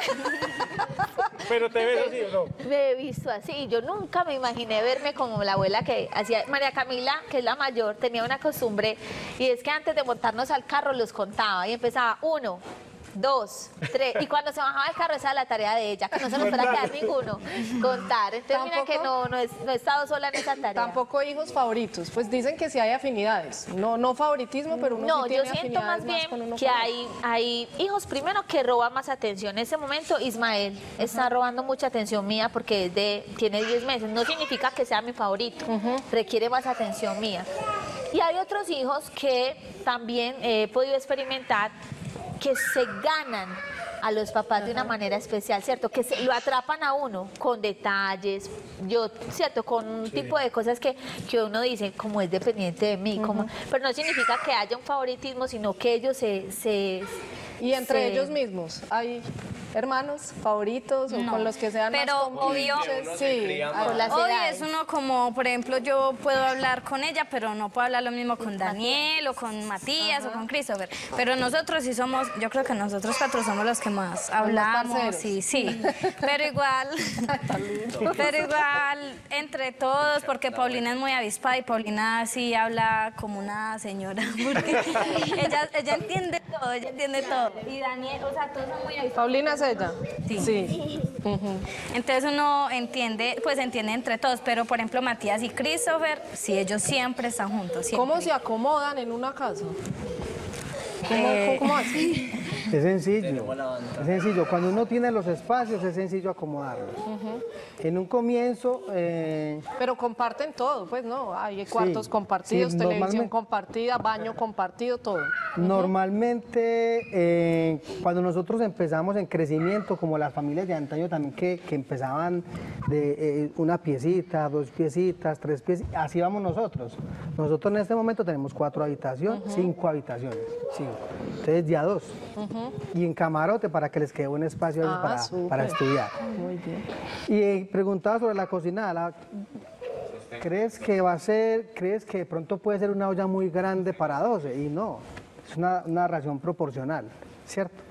[SPEAKER 3] ¿Pero te ves así o no?
[SPEAKER 5] Me he visto así. Yo nunca me imaginé verme como la abuela que hacía. María Camila, que es la mayor, tenía una costumbre, y es que antes de montarnos al carro los contaba y empezaba uno, dos, tres, y cuando se bajaba el carro esa era la tarea de ella, que no se nos fuera a quedar ninguno, contar. Entonces mira que no, no, es, no he estado sola en esa tarea.
[SPEAKER 4] Tampoco hijos favoritos, pues dicen que sí hay afinidades, no, no favoritismo, pero uno
[SPEAKER 5] no,
[SPEAKER 4] sí tiene
[SPEAKER 5] yo siento más
[SPEAKER 4] afinidades
[SPEAKER 5] bien
[SPEAKER 4] más con uno
[SPEAKER 5] que
[SPEAKER 4] con
[SPEAKER 5] hay, hay hijos primero que roban más atención. En ese momento Ismael uh-huh. está robando mucha atención mía porque es de, tiene diez meses, no significa que sea mi favorito, uh-huh. requiere más atención mía. Y hay otros hijos que también he podido experimentar que se ganan a los papás Ajá. de una manera especial, ¿cierto? Que se, lo atrapan a uno con detalles, yo, ¿cierto? Con un sí. tipo de cosas que, que uno dice, como es dependiente de mí, uh-huh. como, pero no significa que haya un favoritismo, sino que ellos se... se
[SPEAKER 4] y entre
[SPEAKER 5] se,
[SPEAKER 4] ellos mismos, ¿hay hermanos favoritos o no. con los que sean
[SPEAKER 7] pero
[SPEAKER 4] más
[SPEAKER 7] obvio,
[SPEAKER 4] sí,
[SPEAKER 5] con las
[SPEAKER 7] obvio
[SPEAKER 5] edades.
[SPEAKER 7] Es uno como, por ejemplo, yo puedo hablar con ella, pero no puedo hablar lo mismo con Daniel o con Matías Ajá. o con Christopher. Pero nosotros sí somos, yo creo que nosotros cuatro somos los que más hablamos, sí, sí. Pero igual, pero igual entre todos, porque Paulina es muy avispada y Paulina sí habla como una señora, porque ella, ella entiende todo, ella entiende todo. Y Daniel, o sea, todos son muy avispados.
[SPEAKER 4] Paulina es ella.
[SPEAKER 7] Sí.
[SPEAKER 4] sí. Uh-huh.
[SPEAKER 7] Entonces uno entiende, pues entiende entre todos, pero por ejemplo Matías y Christopher, sí, ellos siempre están juntos. Siempre.
[SPEAKER 4] ¿Cómo se acomodan en una casa? ¿Cómo, eh, ¿cómo así?
[SPEAKER 6] Es sencillo, es sencillo. Cuando uno tiene los espacios es sencillo acomodarlos. Uh-huh. En un comienzo... Eh...
[SPEAKER 4] Pero comparten todo, pues, ¿no? Hay cuartos sí, compartidos, sí, televisión compartida, baño compartido, todo. Uh-huh.
[SPEAKER 6] Normalmente, eh, cuando nosotros empezamos en crecimiento, como las familias de antaño también que, que empezaban de eh, una piecita, dos piecitas, tres piecitas, así vamos nosotros. Nosotros en este momento tenemos cuatro habitaciones, uh-huh. cinco habitaciones, cinco. Entonces ya dos. Uh-huh. Y en camarote para que les quede un espacio ah, para, para estudiar.
[SPEAKER 4] Muy bien.
[SPEAKER 6] Y eh, preguntaba sobre la cocina. La, ¿Crees que va a ser, crees que de pronto puede ser una olla muy grande para doce? Y no, es una, una ración proporcional, ¿cierto?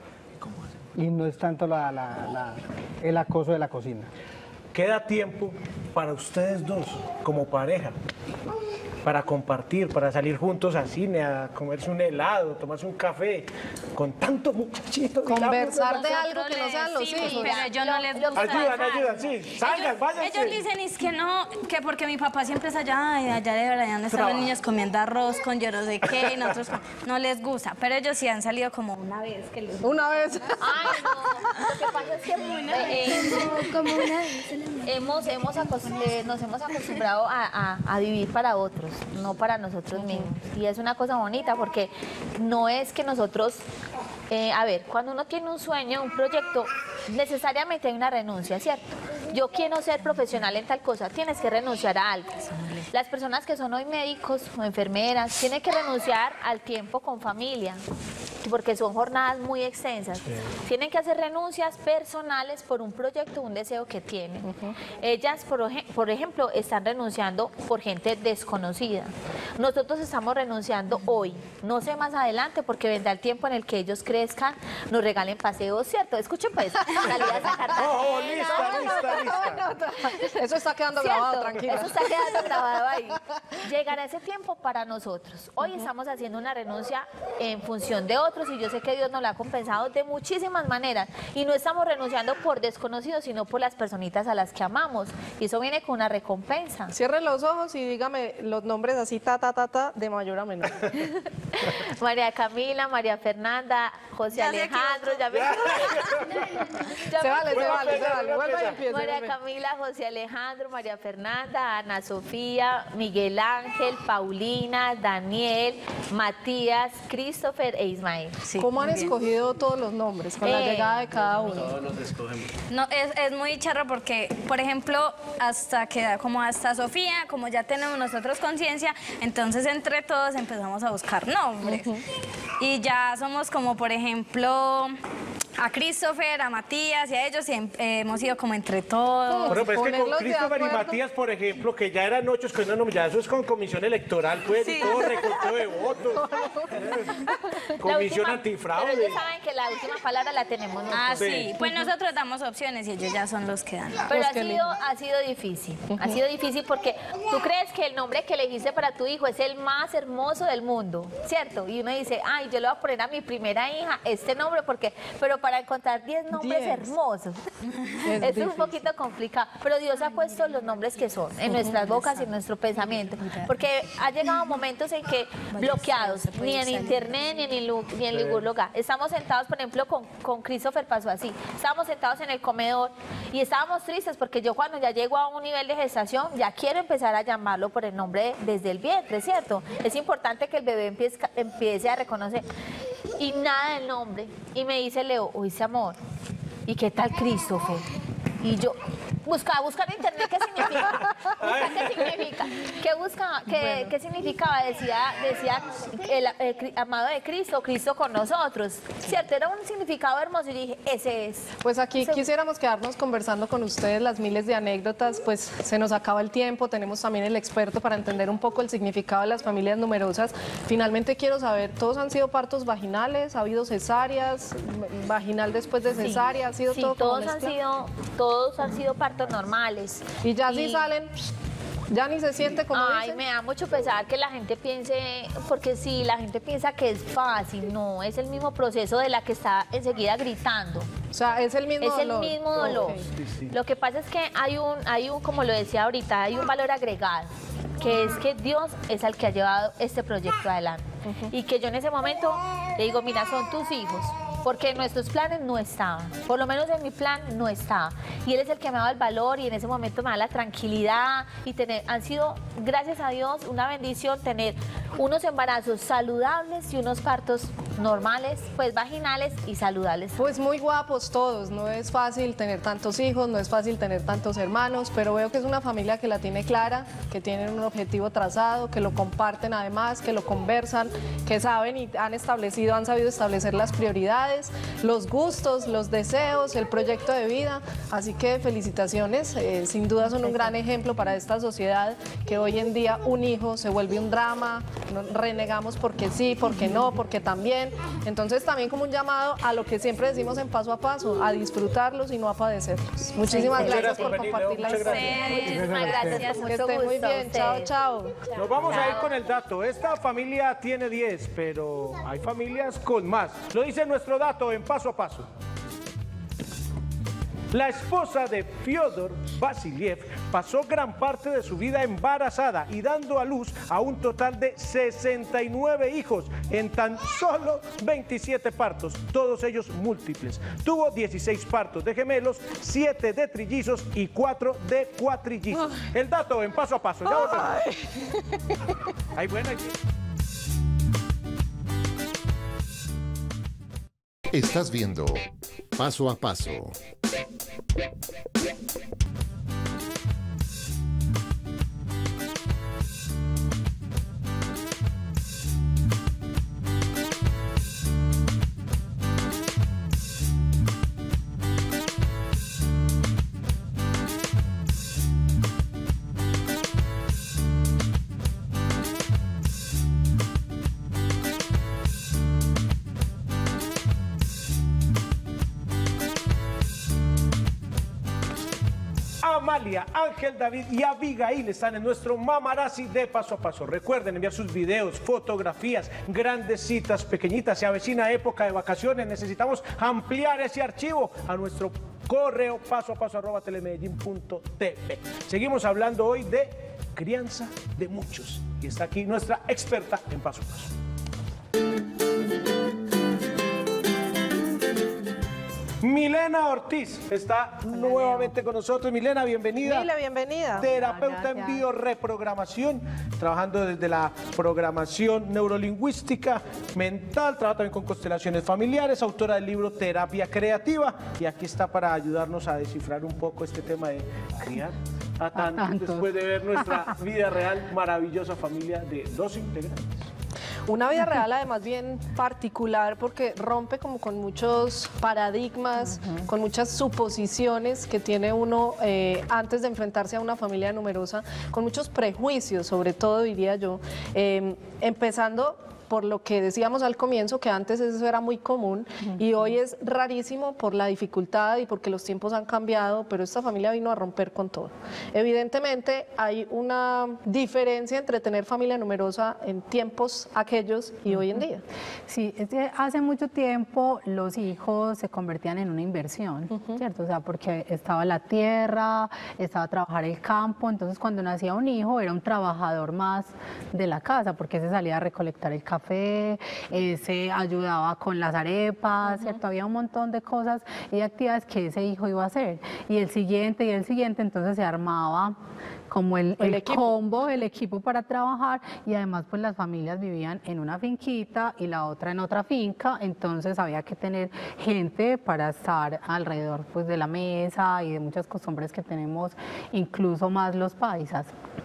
[SPEAKER 6] Y no es tanto la, la, la, el acoso de la cocina.
[SPEAKER 3] ¿Queda tiempo para ustedes dos como pareja? Para compartir, para salir juntos al cine, a comerse un helado, tomarse un café, con tantos muchachitos.
[SPEAKER 4] Conversar de algo que no sean los
[SPEAKER 7] sí,
[SPEAKER 4] hijos.
[SPEAKER 7] Pero a ellos no les gusta.
[SPEAKER 3] Ayudan, ayudan, sí. Salgan, váyanse.
[SPEAKER 7] Ellos dicen es que no, que porque mi papá siempre es allá, y allá de verdad donde están los niños comiendo arroz con yo no sé qué, y nosotros no les gusta. Pero ellos sí han salido como una vez. Que les...
[SPEAKER 4] ¿Una vez?
[SPEAKER 5] Ay, no. Lo que pasa es que una vez.
[SPEAKER 9] No, como una vez.
[SPEAKER 5] Hemos, hemos eh, nos hemos acostumbrado a, a, a vivir para otros, no para nosotros mismos. Y es una cosa bonita porque no es que nosotros, eh, a ver, cuando uno tiene un sueño, un proyecto, necesariamente hay una renuncia, ¿cierto? Yo quiero ser profesional en tal cosa, tienes que renunciar a algo. Las personas que son hoy médicos o enfermeras tienen que renunciar al tiempo con familia, porque son jornadas muy extensas. Sí. Tienen que hacer renuncias personales por un proyecto, un deseo que tienen. Uh-huh. Ellas, por, por ejemplo, están renunciando por gente desconocida. Nosotros estamos renunciando hoy, no sé más adelante, porque vendrá el tiempo en el que ellos crezcan, nos regalen paseos, ¿cierto? Escuchen pues, salidas a Cartagena.
[SPEAKER 3] Oh, oh, lista, lista, lista.
[SPEAKER 4] Eso está quedando
[SPEAKER 5] ¿cierto?
[SPEAKER 4] grabado, tranquila.
[SPEAKER 5] Eso está quedando grabado ahí. Llegará ese tiempo para nosotros. Hoy uh-huh. estamos haciendo una renuncia en función de otros, y yo sé que Dios nos la ha compensado de muchísimas maneras, y no estamos renunciando por desconocidos, sino por las personitas a las que amamos, y eso viene con una recompensa.
[SPEAKER 4] Cierre los ojos y dígame los nombres así, ta, ta, ta, ta, de mayor a menor.
[SPEAKER 5] María Camila, María Fernanda, José ya Alejandro, ya me...
[SPEAKER 4] ya se vale, se vale, se vale, vuelva y empieza.
[SPEAKER 5] María Camila, José Alejandro, María Fernanda, Ana Sofía, Miguel Ángel, Paulina, Daniel, Matías, Christopher e Ismael. ahí. Sí,
[SPEAKER 4] ¿Cómo han
[SPEAKER 7] muy bien.
[SPEAKER 4] escogido todos los nombres con la
[SPEAKER 5] Eh,
[SPEAKER 4] llegada de cada uno?
[SPEAKER 8] Todos los escogemos.
[SPEAKER 7] No, es, es muy charro porque, por ejemplo, hasta que, como hasta Sofía, como ya tenemos nosotros conciencia, entonces entre todos empezamos a buscar nombres. Y ya somos como, por ejemplo, a Christopher, a Matías y a ellos y em- eh, hemos ido como entre todos.
[SPEAKER 3] Bueno, pero es que con
[SPEAKER 4] Ponerlos de
[SPEAKER 3] Christopher y
[SPEAKER 4] acuerdo.
[SPEAKER 3] Matías, por ejemplo, que ya eran ocho, que no, no, ya eso es con comisión electoral, pues, y todo reconteo de votos.
[SPEAKER 5] La
[SPEAKER 3] Comisión
[SPEAKER 5] última-
[SPEAKER 3] antifraude.
[SPEAKER 5] Pero ellos saben que la última palabra la tenemos nosotros.
[SPEAKER 7] Ah, sí.
[SPEAKER 3] Sí.
[SPEAKER 7] Pues nosotros damos opciones y ellos ya son los que dan.
[SPEAKER 5] Pero
[SPEAKER 4] Los
[SPEAKER 5] ha
[SPEAKER 4] que
[SPEAKER 5] sido, ha sido difícil, ha sido difícil porque tú crees que el nombre que elegiste para tu hijo es el más hermoso del mundo, ¿cierto? Y uno dice, ay, yo le voy a poner a mi primera hija este nombre porque, pero para encontrar diez nombres
[SPEAKER 4] Diez.
[SPEAKER 5] hermosos,
[SPEAKER 4] Es
[SPEAKER 5] esto es un
[SPEAKER 4] difícil.
[SPEAKER 5] poquito complicado, pero Dios ha puesto los nombres que son en nuestras bocas y en nuestro pensamiento, porque ha llegado momentos en que bloqueados, ni en internet ni en, el lu- ni en ningún lugar. Estamos sentados, por ejemplo, con, con Christopher pasó así, estábamos sentados en el comedor y estábamos tristes porque yo cuando ya llego a un nivel de gestación ya quiero empezar a llamarlo por el nombre desde el vientre, ¿cierto? Es importante que el bebé empiece, empiece a reconocer y nada del nombre. Y me dice Leo, oíste amor, ¿y qué tal Christopher? Y yo, buscaba, buscar en internet qué significa. Busca qué significa. ¿Qué buscaba? ¿Qué, qué significaba? Decía, decía el, el cri- amado de Cristo, Cristo con nosotros. ¿Cierto? Era un significado hermoso y dije, ese es.
[SPEAKER 4] Pues aquí
[SPEAKER 5] Ese-
[SPEAKER 4] quisiéramos quedarnos conversando con ustedes las miles de anécdotas, pues se nos acaba el tiempo, tenemos también el experto para entender un poco el significado de las familias numerosas. Finalmente quiero saber, ¿todos han sido partos vaginales? ¿Ha habido cesáreas? ¿Vaginal después de cesárea? ¿Ha sido
[SPEAKER 5] Sí,
[SPEAKER 4] todo como
[SPEAKER 5] todos han
[SPEAKER 4] mezcla?
[SPEAKER 5] sido, todos han sido partos normales.
[SPEAKER 4] Y ya si
[SPEAKER 5] Y-
[SPEAKER 4] salen, ya ni se siente como
[SPEAKER 5] Ay,
[SPEAKER 4] dicen.
[SPEAKER 5] me da mucho pesar que la gente piense, porque si la gente piensa que es fácil, no, es el mismo proceso de la que está enseguida gritando.
[SPEAKER 4] O sea, es el mismo
[SPEAKER 5] Es el
[SPEAKER 4] dolor.
[SPEAKER 5] mismo dolor.
[SPEAKER 4] Ok.
[SPEAKER 5] Lo que pasa es que hay un, hay un, como lo decía ahorita, hay un valor agregado, que es que Dios es el que ha llevado este proyecto adelante. Y que yo en ese momento le digo, mira, son tus hijos. Porque en nuestros planes no estaban, por lo menos en mi plan no estaba. Y él es el que me ha dado el valor y en ese momento me da la tranquilidad y tener, han sido, gracias a Dios, una bendición tener unos embarazos saludables y unos partos normales, pues vaginales y saludables.
[SPEAKER 4] Pues muy guapos todos, no es fácil tener tantos hijos, no es fácil tener tantos hermanos, pero veo que es una familia que la tiene clara, que tienen un objetivo trazado, que lo comparten además, que lo conversan, que saben y han establecido, han sabido establecer las prioridades, los gustos, los deseos, el proyecto de vida, así que felicitaciones, eh, sin duda son un gran ejemplo para esta sociedad que hoy en día un hijo se vuelve un drama, no- renegamos porque sí, porque no, porque también, entonces también como un llamado a lo que siempre decimos en Paso a Paso, a disfrutarlos y no a padecerlos. Muchísimas
[SPEAKER 5] Sí,
[SPEAKER 4] gracias
[SPEAKER 3] gracias
[SPEAKER 4] por
[SPEAKER 3] por venir,
[SPEAKER 4] compartir
[SPEAKER 3] Leo,
[SPEAKER 4] la
[SPEAKER 3] muchas
[SPEAKER 4] historia.
[SPEAKER 5] Muchísimas gracias,
[SPEAKER 4] Que
[SPEAKER 5] mucho
[SPEAKER 4] estén muy
[SPEAKER 5] gusto a
[SPEAKER 4] bien, chao,
[SPEAKER 5] ustedes.
[SPEAKER 4] chao.
[SPEAKER 3] Nos vamos a ir con el dato. Esta familia tiene diez, pero hay familias con más. Lo dice nuestro dato en Paso a Paso. La esposa de Fyodor Vasiliev pasó gran parte de su vida embarazada y dando a luz a un total de sesenta y nueve hijos en tan solo veintisiete partos, todos ellos múltiples. Tuvo dieciséis partos de gemelos, siete de trillizos y cuatro de cuatrillizos. El dato en Paso a Paso. Ya volvemos. Ay, bueno.
[SPEAKER 10] Estás viendo Paso a Paso.
[SPEAKER 3] Amalia, Ángel, David y Abigail están en nuestro Mamarazzi de Paso a Paso. Recuerden enviar sus videos, fotografías, grandes citas, pequeñitas. Se avecina época de vacaciones. Necesitamos ampliar ese archivo a nuestro correo paso a paso arroba telemedellín punto t v. Seguimos hablando hoy de crianza de muchos. Y está aquí nuestra experta en Paso a Paso. Milena Milena Ortiz está nuevamente con nosotros. Milena, bienvenida.
[SPEAKER 4] Mila, bienvenida.
[SPEAKER 3] Terapeuta
[SPEAKER 11] Gracias.
[SPEAKER 3] en bioreprogramación, trabajando desde la programación neurolingüística mental, trabaja también con constelaciones familiares, autora del libro Terapia Creativa, y aquí está para ayudarnos a descifrar un poco este tema de criar a tantos,
[SPEAKER 11] tantos.
[SPEAKER 3] después de ver nuestra vida real, maravillosa familia de dos integrantes.
[SPEAKER 4] Una vida real además bien particular porque rompe como con muchos paradigmas, uh-huh. con muchas suposiciones que tiene uno eh, antes de enfrentarse a una familia numerosa, con muchos prejuicios sobre todo diría yo, eh, empezando por lo que decíamos al comienzo, que antes eso era muy común uh-huh. y hoy es rarísimo por la dificultad y porque los tiempos han cambiado, pero esta familia vino a romper con todo. Evidentemente hay una diferencia entre tener familia numerosa en tiempos aquellos y uh-huh. hoy en día.
[SPEAKER 11] Sí, es que hace mucho tiempo los hijos se convertían en una inversión, uh-huh. ¿cierto? O sea, porque estaba la tierra, estaba a trabajar el campo, entonces cuando nacía un hijo era un trabajador más de la casa, porque se salía a recolectar el café, Café, eh, se ayudaba con las arepas, uh-huh. ¿cierto? Había un montón de cosas y actividades que ese hijo iba a hacer. Y el siguiente y el siguiente, entonces se armaba como el, el, el combo, el equipo para trabajar, y además pues las familias vivían en una finquita y la otra en otra finca, entonces había que tener gente para estar alrededor pues de la mesa y de muchas costumbres que tenemos, incluso más los paisas.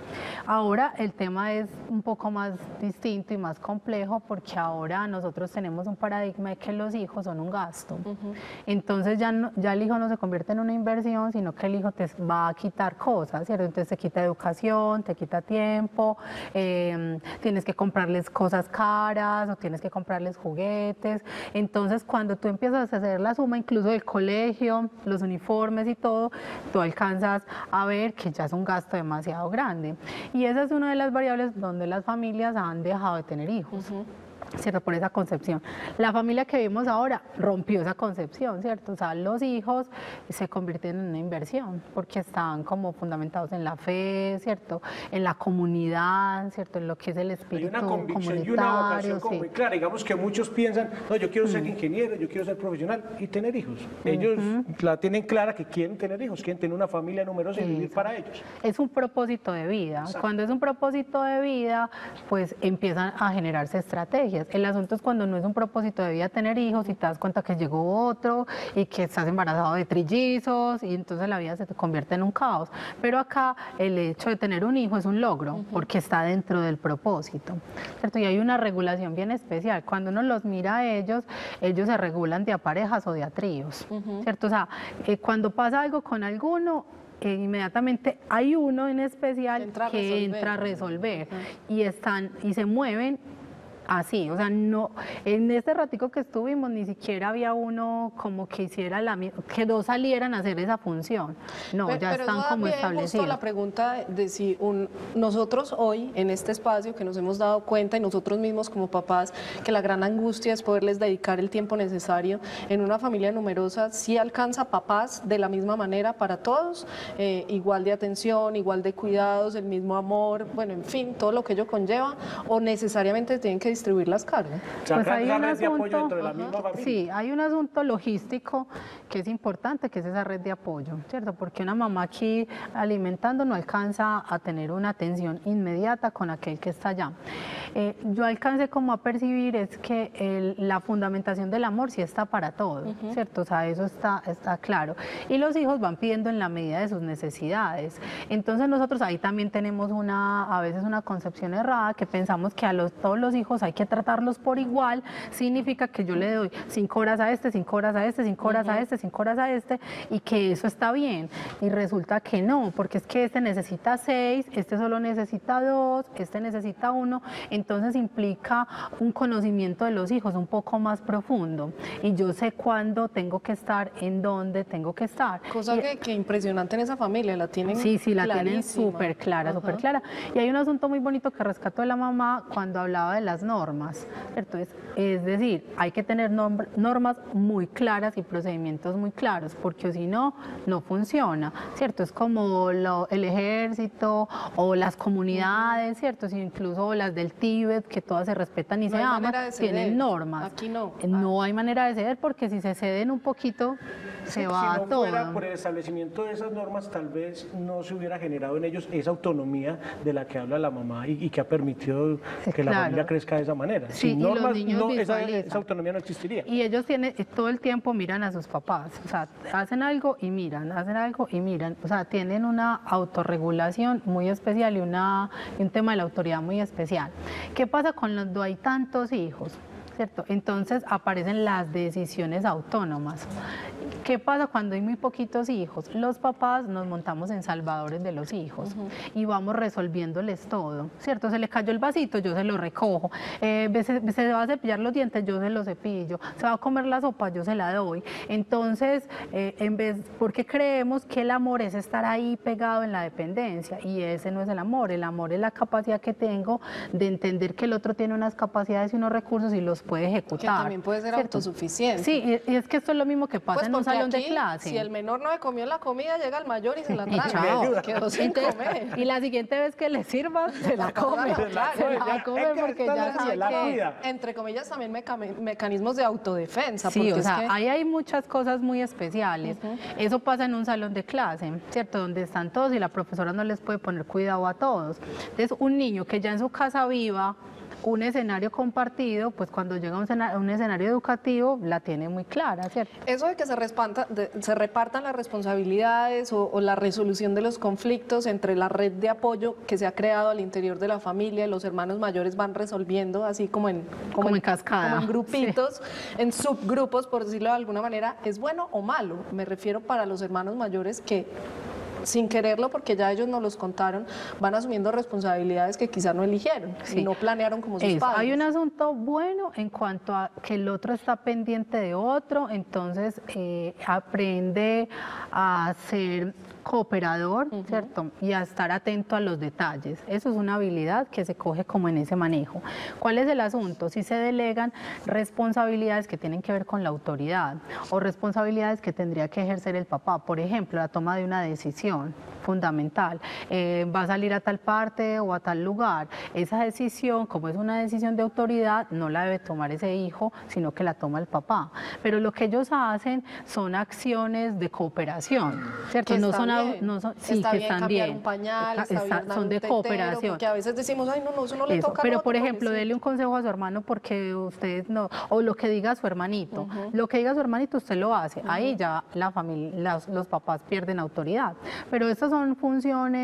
[SPEAKER 11] Ahora el tema es un poco más distinto y más complejo porque ahora nosotros tenemos un paradigma de que los hijos son un gasto. Uh-huh. Entonces ya, no, ya el hijo no se convierte en una inversión, sino que el hijo te va a quitar cosas, ¿cierto? Entonces te quita educación, te quita tiempo, eh, tienes que comprarles cosas caras o tienes que comprarles juguetes. Entonces cuando tú empiezas a hacer la suma incluso del colegio, los uniformes y todo, tú alcanzas a ver que ya es un gasto demasiado grande. Y esa es una de las variables donde las familias han dejado de tener hijos. Uh-huh. ¿Cierto? Por esa concepción. La familia que vivimos ahora rompió esa concepción, ¿cierto? O sea, los hijos se convierten en una inversión porque están como fundamentados en la fe, ¿cierto? En la comunidad, ¿cierto? En lo que es el espíritu comunitario. Hay una convicción y una vocación
[SPEAKER 3] como sí. muy clara. Digamos que muchos piensan, no, yo quiero ser mm. ingeniero, yo quiero ser profesional y tener hijos. Ellos uh-huh. la tienen clara que quieren tener hijos, quieren tener una familia numerosa y sí, vivir para ellos.
[SPEAKER 11] Es un propósito de vida. Exacto. Cuando es un propósito de vida, pues empiezan a generarse estrategias. El asunto es cuando no es un propósito de vida tener hijos y te das cuenta que llegó otro y que estás embarazado de trillizos y entonces la vida se te convierte en un caos. Pero acá el hecho de tener un hijo es un logro uh-huh. porque está dentro del propósito, ¿cierto? Y hay una regulación bien especial. Cuando uno los mira a ellos, ellos se regulan de a parejas o de a tríos, uh-huh. ¿cierto? O sea, eh, cuando pasa algo con alguno, Eh, inmediatamente hay uno en especial entra que entra a resolver uh-huh. y están y se mueven así, o sea, no, en este ratico que estuvimos ni siquiera había uno como que hiciera la que dos salieran a hacer esa función, no,
[SPEAKER 4] pero,
[SPEAKER 11] ya
[SPEAKER 4] pero
[SPEAKER 11] están como establecidos.
[SPEAKER 4] La pregunta de si un, nosotros hoy en este espacio que nos hemos dado cuenta y nosotros mismos como papás que la gran angustia es poderles dedicar el tiempo necesario en una familia numerosa, si alcanza papás de la misma manera para todos, eh, igual de atención, igual de cuidados, el mismo amor, bueno, en fin, todo lo que ello conlleva, o necesariamente tienen que distribuir las cargas.
[SPEAKER 11] Pues hay un asunto, de la misma familia. Sí, hay un asunto logístico que es importante, que es esa red de apoyo, ¿cierto? Porque una mamá aquí alimentando no alcanza a tener una atención inmediata con aquel que está allá. Eh, yo alcancé como a percibir es que el, la fundamentación del amor sí está para todo, uh-huh. ¿cierto? O sea, eso está, está claro. Y los hijos van pidiendo en la medida de sus necesidades. Entonces nosotros ahí también tenemos una, a veces una concepción errada que pensamos que a los, todos los hijos hay que tratarlos por igual, significa que yo le doy cinco horas a este, cinco horas a este, cinco horas uh-huh. a este, cinco horas a este, y que eso está bien. Y resulta que no, porque es que este necesita seis, este solo necesita dos, este necesita uno, entonces implica un conocimiento de los hijos un poco más profundo. Y yo sé cuándo tengo que estar, en dónde tengo que estar.
[SPEAKER 4] Cosa
[SPEAKER 11] y,
[SPEAKER 4] que, que impresionante en esa familia, la tienen
[SPEAKER 11] Sí, sí, la tienen súper clara, súper clara. Y hay un asunto muy bonito que rescató de la mamá cuando hablaba de las notas. normas, ¿cierto? Es, es decir, hay que tener norm- normas muy claras y procedimientos muy claros, porque si no, no funciona, ¿cierto? Es como lo, el ejército o las comunidades, ¿cierto? Si incluso las del Tíbet, que todas se respetan y
[SPEAKER 4] No
[SPEAKER 11] se
[SPEAKER 4] hay
[SPEAKER 11] aman,
[SPEAKER 4] manera de ceder.
[SPEAKER 11] tienen normas.
[SPEAKER 4] Aquí no.
[SPEAKER 11] No hay manera de ceder, porque si se ceden un poquito, se
[SPEAKER 3] Sí,
[SPEAKER 11] va
[SPEAKER 3] si no
[SPEAKER 11] todo.
[SPEAKER 3] fuera por el establecimiento de esas normas, tal vez no se hubiera generado en ellos esa autonomía de la que habla la mamá y, y que ha permitido que la
[SPEAKER 11] Claro.
[SPEAKER 3] familia crezca de esa manera.
[SPEAKER 11] Sí,
[SPEAKER 3] Sin
[SPEAKER 11] y los
[SPEAKER 3] normas,
[SPEAKER 11] niños
[SPEAKER 3] no, esa,
[SPEAKER 11] visualizan.
[SPEAKER 3] esa autonomía no existiría.
[SPEAKER 11] Y ellos tienen, eh, todo el tiempo miran a sus papás, o sea, hacen algo y miran, hacen algo y miran, o sea, tienen una autorregulación muy especial y, una, y un tema de la autoridad muy especial. ¿Qué pasa cuando hay tantos hijos? ¿Cierto? Entonces aparecen las decisiones autónomas. ¿Qué pasa cuando hay muy poquitos hijos? Los papás nos montamos en salvadores de los hijos uh-huh. y vamos resolviéndoles todo, ¿cierto? Se le cayó el vasito, yo se lo recojo, eh, se, se va a cepillar los dientes, yo se los cepillo, se va a comer la sopa, yo se la doy. Entonces, eh, en vez, porque creemos que el amor es estar ahí pegado en la dependencia, y ese no es el amor. El amor es la capacidad que tengo de entender que el otro tiene unas capacidades y unos recursos y los puede ejecutar.
[SPEAKER 4] Que también puede ser
[SPEAKER 11] ¿cierto?
[SPEAKER 4] Autosuficiente.
[SPEAKER 11] Sí, y, y es que esto es lo mismo que pasa
[SPEAKER 4] pues
[SPEAKER 11] en un salón
[SPEAKER 4] aquí,
[SPEAKER 11] de clase.
[SPEAKER 4] Si el menor no le comió la comida, llega el mayor y se la trae.
[SPEAKER 11] Chao.
[SPEAKER 4] Quedó sin
[SPEAKER 11] Entonces,
[SPEAKER 4] comer.
[SPEAKER 11] Y la siguiente vez que le sirva, se la come.
[SPEAKER 4] Claro, claro.
[SPEAKER 11] Se la va a comer porque ya sabe que...
[SPEAKER 4] Entre comillas, también meca mecanismos de autodefensa.
[SPEAKER 11] Sí, o
[SPEAKER 4] es
[SPEAKER 11] sea,
[SPEAKER 4] que...
[SPEAKER 11] ahí hay muchas cosas muy especiales. Uh-huh. Eso pasa en un salón de clase, ¿cierto? Donde están todos y la profesora no les puede poner cuidado a todos. Entonces, un niño que ya en su casa viva un escenario compartido, pues cuando llega a un escenario, un escenario educativo, la tiene muy clara, ¿cierto?
[SPEAKER 4] Eso de que se, respanta, de, se repartan las responsabilidades o, o la resolución de los conflictos entre la red de apoyo que se ha creado al interior de la familia, los hermanos mayores van resolviendo así como en,
[SPEAKER 11] como como en, en cascada,
[SPEAKER 4] como en grupitos, sí. en subgrupos, por decirlo de alguna manera. ¿Es bueno o malo? Me refiero para los hermanos mayores que, sin quererlo, porque ya ellos nos los contaron, van asumiendo responsabilidades que quizás no eligieron sí. y no planearon como sus
[SPEAKER 11] Eso.
[SPEAKER 4] padres.
[SPEAKER 11] Hay un asunto bueno en cuanto a que el otro está pendiente de otro, entonces eh, aprende a ser cooperador, uh-huh. ¿cierto? Y a estar atento a los detalles. Eso es una habilidad que se coge como en ese manejo. ¿Cuál es el asunto? Si se delegan responsabilidades que tienen que ver con la autoridad o responsabilidades que tendría que ejercer el papá, por ejemplo, la toma de una decisión fundamental, eh, va a salir a tal parte o a tal lugar, esa decisión, como es una decisión de autoridad, no la debe tomar ese hijo, sino que la toma el papá. Pero lo que ellos hacen son acciones de cooperación, ¿cierto?
[SPEAKER 4] Que
[SPEAKER 11] no
[SPEAKER 4] está
[SPEAKER 11] son,
[SPEAKER 4] bien.
[SPEAKER 11] No son, sí,
[SPEAKER 4] está
[SPEAKER 11] que
[SPEAKER 4] bien
[SPEAKER 11] están
[SPEAKER 4] cambiar
[SPEAKER 11] bien.
[SPEAKER 4] un pañal, está, está bien
[SPEAKER 11] son de
[SPEAKER 4] tetero,
[SPEAKER 11] cooperación.
[SPEAKER 4] Porque a veces decimos, ay, no, no, eso no le
[SPEAKER 11] eso,
[SPEAKER 4] toca
[SPEAKER 11] pero
[SPEAKER 4] al
[SPEAKER 11] por
[SPEAKER 4] otro,
[SPEAKER 11] ejemplo,
[SPEAKER 4] sí.
[SPEAKER 11] dele un consejo a su hermano porque usted no, o lo que diga su hermanito, uh-huh. lo que diga su hermanito usted lo hace, uh-huh. ahí ya la familia, las, los papás pierden autoridad. Pero estas son funciones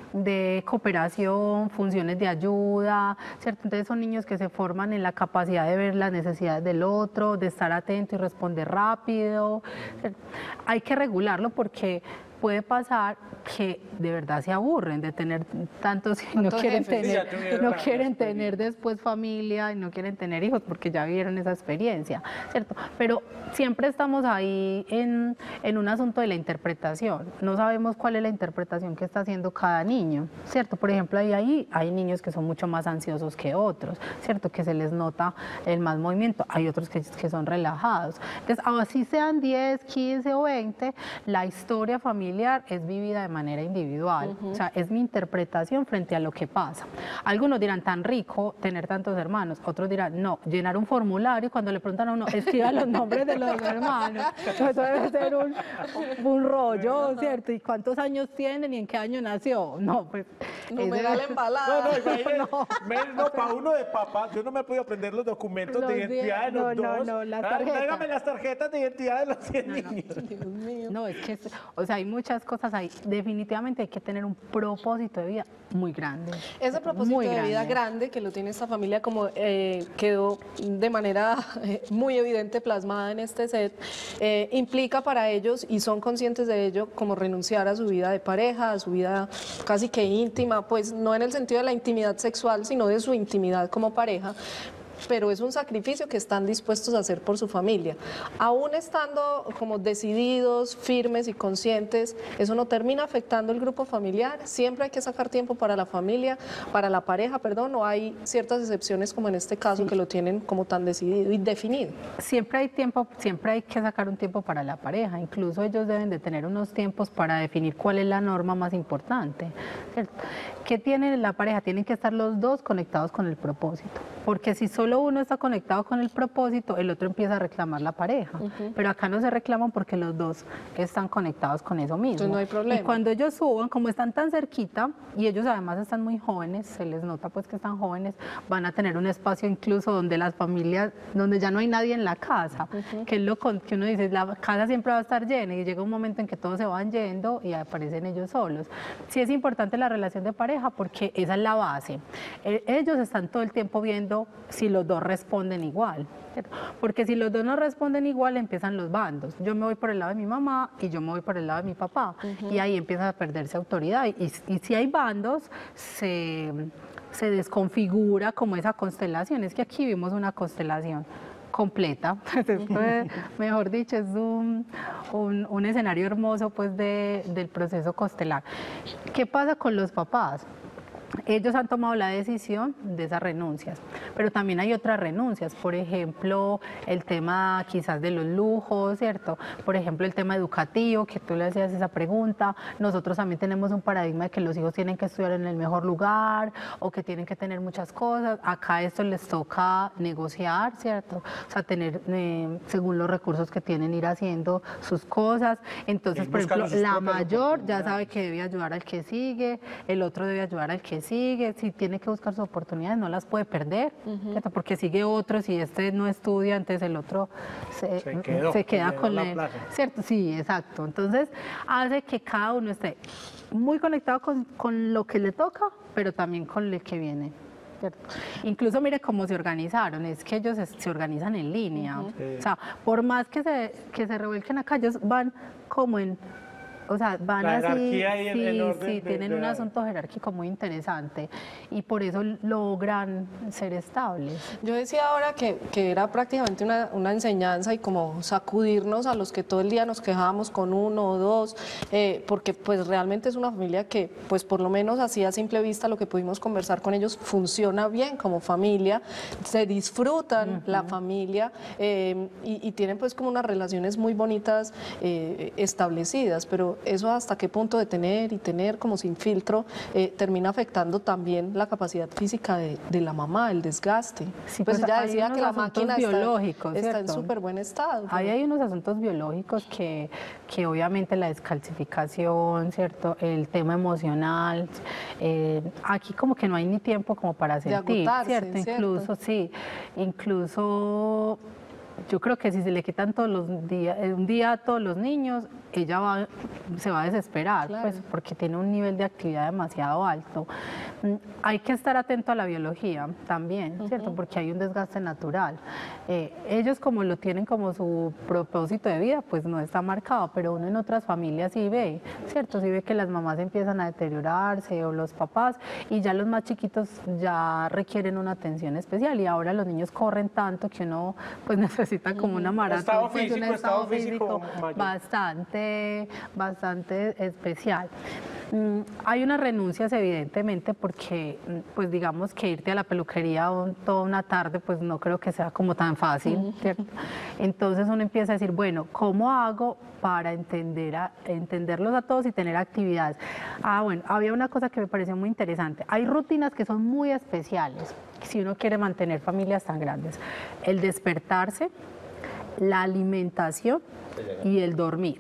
[SPEAKER 11] de cooperación, funciones de ayuda, ¿cierto? Entonces son niños que se forman en la capacidad de ver las necesidades del otro, de estar atento y responder rápido. Hay que regularlo porque puede pasar que de verdad se aburren de tener tantos y no quieren tener, no quieren tener después familia y no quieren tener hijos porque ya vivieron esa experiencia, ¿cierto? Pero siempre estamos ahí en, en un asunto de la interpretación. No sabemos cuál es la interpretación que está haciendo cada niño, ¿cierto? Por ejemplo, ahí, ahí hay niños que son mucho más ansiosos que otros, ¿cierto? Que se les nota el más movimiento. Hay otros que, que son relajados. Entonces, así sean diez, quince o veinte, la historia familiar es vivida de manera individual, uh-huh. o sea, es mi interpretación frente a lo que pasa. Algunos dirán, tan rico tener tantos hermanos, otros dirán, no, llenar un formulario y cuando le preguntan a uno, escriba los nombres de los hermanos, eso debe ser un, un rollo, ¿cierto? ¿Y cuántos años tienen y en qué año nació? No, pues...
[SPEAKER 4] No me da la embalada.
[SPEAKER 3] No, no, no, no, para uno de papá, yo no me he podido aprender los documentos los de identidad de los
[SPEAKER 11] no,
[SPEAKER 3] dos.
[SPEAKER 11] No, no, las
[SPEAKER 3] tarjetas. Tráigame las tarjetas de identidad de los cien
[SPEAKER 11] no,
[SPEAKER 3] niños.
[SPEAKER 11] No. Dios mío. No, es que, o sea, hay muchas cosas ahí. Definitivamente hay que tener un propósito de vida muy grande.
[SPEAKER 4] Ese propósito
[SPEAKER 11] muy
[SPEAKER 4] de
[SPEAKER 11] grande.
[SPEAKER 4] vida grande que lo tiene esta familia, como eh, quedó de manera eh, muy evidente plasmada en este set, eh, implica para ellos, y son conscientes de ello, como renunciar a su vida de pareja, a su vida casi que íntima, pues no en el sentido de la intimidad sexual, sino de su intimidad como pareja. pero es un sacrificio que están dispuestos a hacer por su familia. Aún estando como decididos, firmes y conscientes, eso no termina afectando el grupo familiar. Siempre hay que sacar tiempo para la familia, para la pareja, perdón, o hay ciertas excepciones como en este caso, sí, que lo tienen como tan decidido y definido.
[SPEAKER 11] Siempre hay tiempo, siempre hay que sacar un tiempo para la pareja, incluso ellos deben de tener unos tiempos para definir cuál es la norma más importante, ¿cierto? ¿Qué tiene la pareja? Tienen que estar los dos conectados con el propósito, porque si solo uno está conectado con el propósito, el otro empieza a reclamar la pareja, uh-huh. pero acá no se reclaman porque los dos están conectados con eso mismo.
[SPEAKER 4] Entonces no hay problema.
[SPEAKER 11] Y cuando ellos suban, como están tan cerquita, y ellos además están muy jóvenes, se les nota pues que están jóvenes, van a tener un espacio incluso donde las familias, donde ya no hay nadie en la casa, uh-huh. que es lo que uno dice, la casa siempre va a estar llena y llega un momento en que todos se van yendo y aparecen ellos solos. Sí es importante la relación de pareja porque esa es la base. Ellos están todo el tiempo viendo si los dos responden igual, ¿cierto? Porque si los dos no responden igual empiezan los bandos. Yo me voy por el lado de mi mamá y yo me voy por el lado de mi papá, uh-huh. y ahí empieza a perderse autoridad. Y, y si hay bandos, se, se desconfigura como esa constelación. Es que aquí vimos una constelación completa, mejor dicho, es un, un, un escenario hermoso pues de, del proceso constelar. ¿Qué pasa con los papás? Ellos han tomado la decisión de esas renuncias, pero también hay otras renuncias, por ejemplo, el tema quizás de los lujos, ¿cierto? Por ejemplo, el tema educativo, que tú le hacías esa pregunta, nosotros también tenemos un paradigma de que los hijos tienen que estudiar en el mejor lugar o que tienen que tener muchas cosas, acá esto les toca negociar, ¿cierto? O sea, tener, eh, según los recursos que tienen, ir haciendo sus cosas, entonces, por ejemplo, la mayor ya sabe que debe ayudar al que sigue, el otro debe ayudar al que sigue, si tiene que buscar sus oportunidades no las puede perder, uh-huh. porque sigue otro, si este no estudia, entonces el otro se, se, quedó, se queda con él, ¿cierto? Sí, exacto, entonces hace que cada uno esté muy conectado con, con lo que le toca, pero también con lo que viene. ¿Cierto? Incluso mire cómo se organizaron, es que ellos se organizan en línea, uh-huh. sí. O sea, por más que se, que se revuelquen acá, ellos van como en... O sea, van
[SPEAKER 3] la
[SPEAKER 11] así,
[SPEAKER 3] y el,
[SPEAKER 11] sí,
[SPEAKER 3] el orden
[SPEAKER 11] sí,
[SPEAKER 3] de,
[SPEAKER 11] tienen
[SPEAKER 3] de
[SPEAKER 11] un
[SPEAKER 3] la...
[SPEAKER 11] asunto jerárquico muy interesante y por eso logran ser estables.
[SPEAKER 4] Yo decía ahora que, que era prácticamente una, una enseñanza y como sacudirnos a los que todo el día nos quejábamos con uno o dos, eh, porque pues realmente es una familia que pues por lo menos así a simple vista lo que pudimos conversar con ellos funciona bien como familia, se disfrutan uh-huh. la familia eh, y, y tienen pues como unas relaciones muy bonitas eh, establecidas, pero eso hasta qué punto de tener y tener como sin filtro eh, termina afectando también la capacidad física de, de la mamá, el desgaste.
[SPEAKER 11] Sí,
[SPEAKER 4] pues,
[SPEAKER 11] pues
[SPEAKER 4] ella decía que la máquina
[SPEAKER 11] biológicos,
[SPEAKER 4] está, está en súper buen estado.
[SPEAKER 11] Ahí hay unos asuntos biológicos que, que obviamente la descalcificación, ¿cierto? El tema emocional, eh, aquí como que no hay ni tiempo como para sentir, ¿cierto? Incluso, sí, incluso... Yo creo que si se le quitan todos los días, un día a todos los niños, ella va, se va a desesperar, claro. pues, porque tiene un nivel de actividad demasiado alto. Hay que estar atento a la biología también, uh-huh. ¿cierto? Porque hay un desgaste natural. Eh, ellos como lo tienen como su propósito de vida, pues no está marcado, pero uno en otras familias sí ve, ¿cierto? Sí ve que las mamás empiezan a deteriorarse o los papás y ya los más chiquitos ya requieren una atención especial y ahora los niños corren tanto que uno pues necesita como una maratón,
[SPEAKER 3] estado
[SPEAKER 11] pues,
[SPEAKER 3] físico,
[SPEAKER 11] un estado,
[SPEAKER 3] estado físico,
[SPEAKER 11] físico bastante, bastante especial. Mm, hay unas renuncias evidentemente porque pues digamos que irte a la peluquería un, toda una tarde pues no creo que sea como tan fácil, uh-huh. ¿cierto? Entonces uno empieza a decir, bueno, ¿cómo hago para entender a, entenderlos a todos y tener actividades? Ah, bueno, había una cosa que me pareció muy interesante. Hay rutinas que son muy especiales si uno quiere mantener familias tan grandes. El despertarse, la alimentación y el dormir.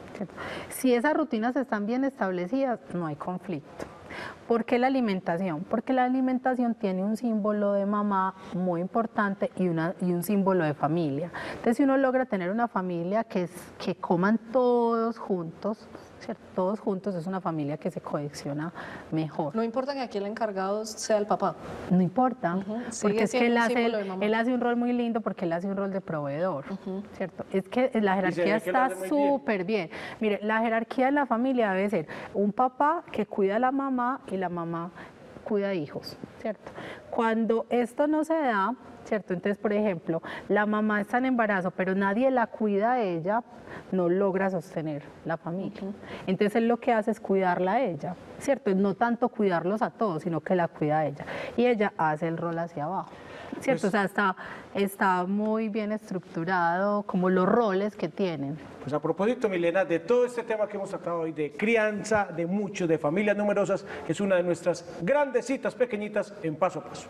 [SPEAKER 11] Si esas rutinas están bien establecidas, no hay conflicto. ¿Por qué la alimentación? Porque la alimentación tiene un símbolo de mamá muy importante y, una, y un símbolo de familia. Entonces, si uno logra tener una familia que, es, que coman todos juntos, ¿cierto? Todos juntos, es una familia que se cohesiona mejor.
[SPEAKER 4] No importa que aquí el encargado sea el papá.
[SPEAKER 11] No importa, uh-huh. porque es que él hace, él hace un rol muy lindo porque él hace un rol de proveedor, uh-huh. ¿cierto? Es que la jerarquía está súper bien. bien. Mire, la jerarquía de la familia debe ser un papá que cuida a la mamá y la mamá cuida a hijos, ¿cierto? Cuando esto no se da, ¿cierto? Entonces, por ejemplo, la mamá está en embarazo, pero nadie la cuida a ella, no logra sostener la familia. Entonces, él lo que hace es cuidarla a ella, ¿cierto? No tanto cuidarlos a todos, sino que la cuida a ella. Y ella hace el rol hacia abajo, ¿cierto? Pues, o sea, está, está muy bien estructurado como los roles que tienen.
[SPEAKER 3] Pues a propósito, Milena, de todo este tema que hemos tratado hoy, de crianza, de muchos, de familias numerosas, es una de nuestras grandes citas pequeñitas en Paso a Paso.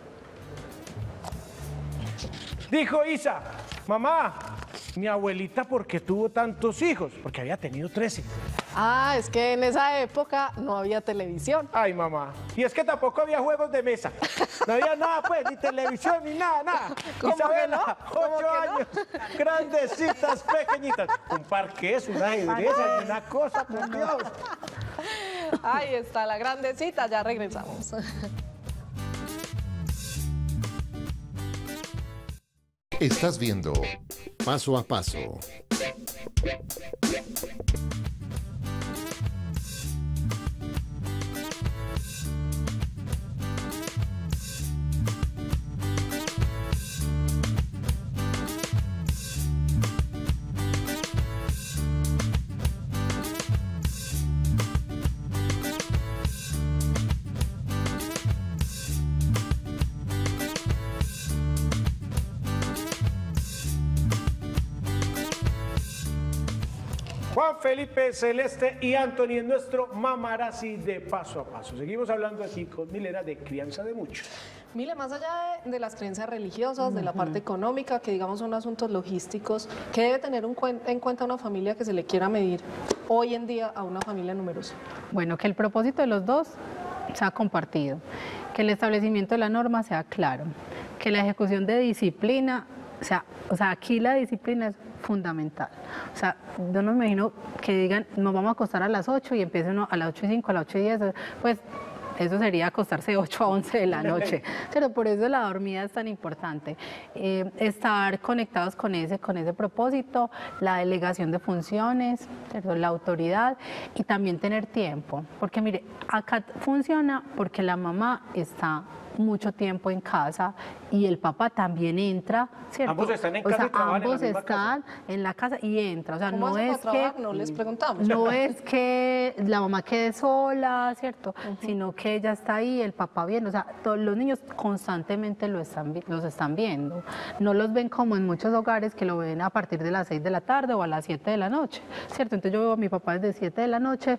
[SPEAKER 3] Dijo Isa, mamá, mi abuelita, ¿por qué tuvo tantos hijos? Porque había tenido trece.
[SPEAKER 4] Ah, es que en esa época no había televisión.
[SPEAKER 3] Ay, mamá. Y es que tampoco había juegos de mesa. No había nada, pues, ni televisión, ni nada, nada. Isabela, ocho años, grandes citas pequeñitas. Un parqués, un ajedrez, alguna cosa, por Dios.
[SPEAKER 4] Ahí está la grandecita, ya regresamos.
[SPEAKER 10] Estás viendo Paso a Paso.
[SPEAKER 3] Juan Felipe, Celeste y Anthony en nuestro Mamarazzi de Paso a Paso. Seguimos hablando aquí con Milena de crianza de muchos.
[SPEAKER 4] Mire, más allá de, de las creencias religiosas, de la parte económica, que digamos son asuntos logísticos, ¿qué debe tener un cuen en cuenta una familia que se le quiera medir hoy en día a una familia numerosa?
[SPEAKER 11] Bueno, que el propósito de los dos sea compartido, que el establecimiento de la norma sea claro, que la ejecución de disciplina, o sea, o sea, aquí la disciplina es fundamental. O sea, yo no me imagino que digan, nos vamos a acostar a las ocho y empiecen a las ocho y cinco, a las ocho y diez, pues eso sería acostarse de ocho a once de la noche. Pero por eso la dormida es tan importante. Eh, estar conectados con ese, con ese propósito, la delegación de funciones, ¿cierto? La autoridad y también tener tiempo. Porque mire, acá funciona porque la mamá está mucho tiempo en casa y el papá también entra, ¿cierto?
[SPEAKER 3] Ambos están en casa,
[SPEAKER 11] o sea,
[SPEAKER 3] y trabajan
[SPEAKER 11] ambos
[SPEAKER 3] en la misma
[SPEAKER 11] están
[SPEAKER 3] casa.
[SPEAKER 11] en la casa y entra, o sea,
[SPEAKER 4] ¿Cómo
[SPEAKER 11] no
[SPEAKER 4] hacen
[SPEAKER 11] es
[SPEAKER 4] para
[SPEAKER 11] que
[SPEAKER 4] trabajar? No les preguntamos.
[SPEAKER 11] no es que la mamá quede sola, ¿cierto? Uh-huh. Sino que ella está ahí, el papá viene, o sea, todos los niños constantemente lo están, los están viendo. No los ven como en muchos hogares que lo ven a partir de las seis de la tarde o a las siete de la noche, ¿cierto? Entonces yo veo a mi papá desde siete de la noche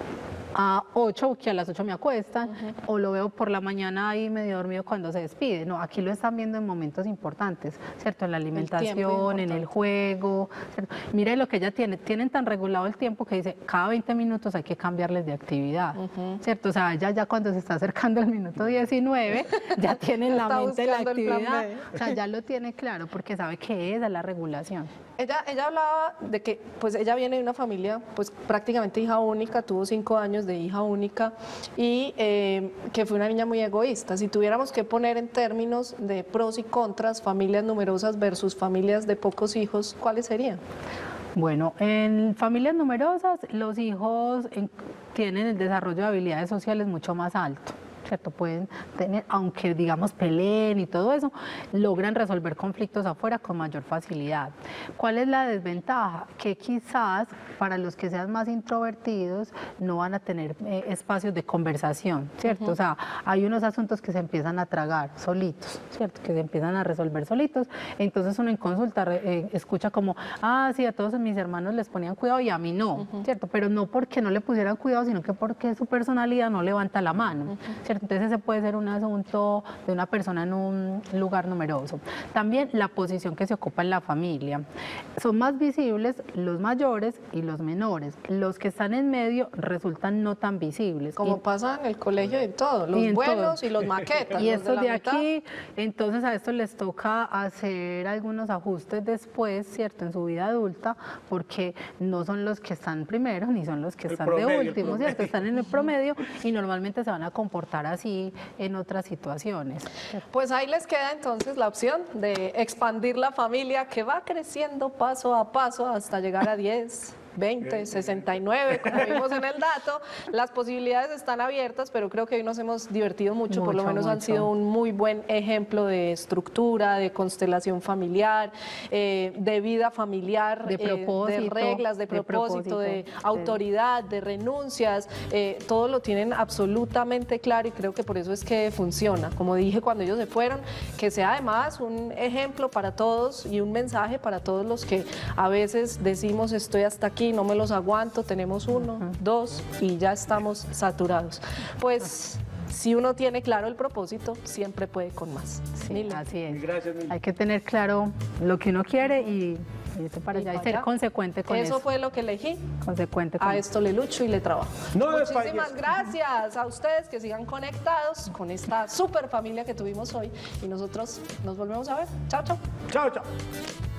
[SPEAKER 11] a ocho, que a las ocho me acuestan, uh-huh. o lo veo por la mañana ahí medio dormido cuando se despide. No, aquí lo están viendo en momentos importantes, ¿cierto? En la alimentación, en el juego, ¿cierto? Mire lo que ella tiene, tienen tan regulado el tiempo que dice, cada veinte minutos hay que cambiarles de actividad, uh-huh. ¿cierto? O sea, ella ya cuando se está acercando al minuto diecinueve, ya tiene en la mente la actividad, o sea, ya lo tiene claro, porque sabe que esa es la regulación.
[SPEAKER 4] Ella, ella hablaba de que pues ella viene de una familia pues prácticamente hija única, tuvo cinco años de hija única y eh, que fue una niña muy egoísta. Si tuviéramos que poner en términos de pros y contras, familias numerosas versus familias de pocos hijos, ¿cuáles serían?
[SPEAKER 11] Bueno, en familias numerosas los hijos en, tienen el desarrollo de habilidades sociales mucho más alto, ¿cierto? Pueden tener, aunque digamos peleen y todo eso, logran resolver conflictos afuera con mayor facilidad. ¿Cuál es la desventaja? Que quizás para los que sean más introvertidos no van a tener eh, espacios de conversación, ¿cierto? Uh-huh. O sea, hay unos asuntos que se empiezan a tragar solitos, ¿cierto? Que se empiezan a resolver solitos. Entonces uno en consulta eh, escucha como, ah, sí, a todos mis hermanos les ponían cuidado y a mí no, uh-huh. ¿cierto? Pero no porque no le pusieran cuidado, sino que porque su personalidad no levanta la mano, uh-huh. ¿cierto? Entonces ese puede ser un asunto de una persona en un lugar numeroso. También la posición que se ocupa en la familia. Son más visibles los mayores y los menores. Los que están en medio resultan no tan visibles.
[SPEAKER 4] Como
[SPEAKER 11] y,
[SPEAKER 4] pasa en el colegio y en todo, los y buenos todo. Y los maquetas.
[SPEAKER 11] Y
[SPEAKER 4] los
[SPEAKER 11] estos
[SPEAKER 4] de,
[SPEAKER 11] de
[SPEAKER 4] mitad.
[SPEAKER 11] Aquí, entonces a estos les toca hacer algunos ajustes después, ¿cierto? En su vida adulta, porque no son los que están primero ni son los que
[SPEAKER 3] el
[SPEAKER 11] están
[SPEAKER 3] promedio,
[SPEAKER 11] de último, ¿cierto? Están en el promedio y normalmente se van a comportar así en otras situaciones.
[SPEAKER 4] Pues ahí les queda entonces la opción de expandir la familia que va creciendo paso a paso hasta llegar a diez, veinte, sesenta y nueve, como vimos en el dato. Las posibilidades están abiertas, pero creo que hoy nos hemos divertido mucho, mucho por lo menos mucho. Han sido un muy buen ejemplo de estructura, de constelación familiar, eh, de vida familiar,
[SPEAKER 11] de, propósito,
[SPEAKER 4] eh, de reglas, de propósito, de, propósito, de autoridad, de renuncias, eh, todo lo tienen absolutamente claro y creo que por eso es que funciona. Como dije cuando ellos se fueron, que sea además un ejemplo para todos y un mensaje para todos los que a veces decimos estoy hasta aquí, no me los aguanto, tenemos uno, uh-huh. dos y ya estamos saturados. Pues si uno tiene claro el propósito, siempre puede con más.
[SPEAKER 11] Sí,
[SPEAKER 4] Mila.
[SPEAKER 11] Así es.
[SPEAKER 3] Gracias, Mila.
[SPEAKER 11] Hay que tener claro lo que uno quiere y irse para allá y ser consecuente con eso.
[SPEAKER 4] Eso fue lo que elegí.
[SPEAKER 11] Consecuente con
[SPEAKER 4] A esto le lucho y le trabajo.
[SPEAKER 3] No,
[SPEAKER 4] muchísimas gracias a ustedes que sigan conectados con esta super familia que tuvimos hoy y nosotros nos volvemos a ver. Chao, chao.
[SPEAKER 3] Chao, chao.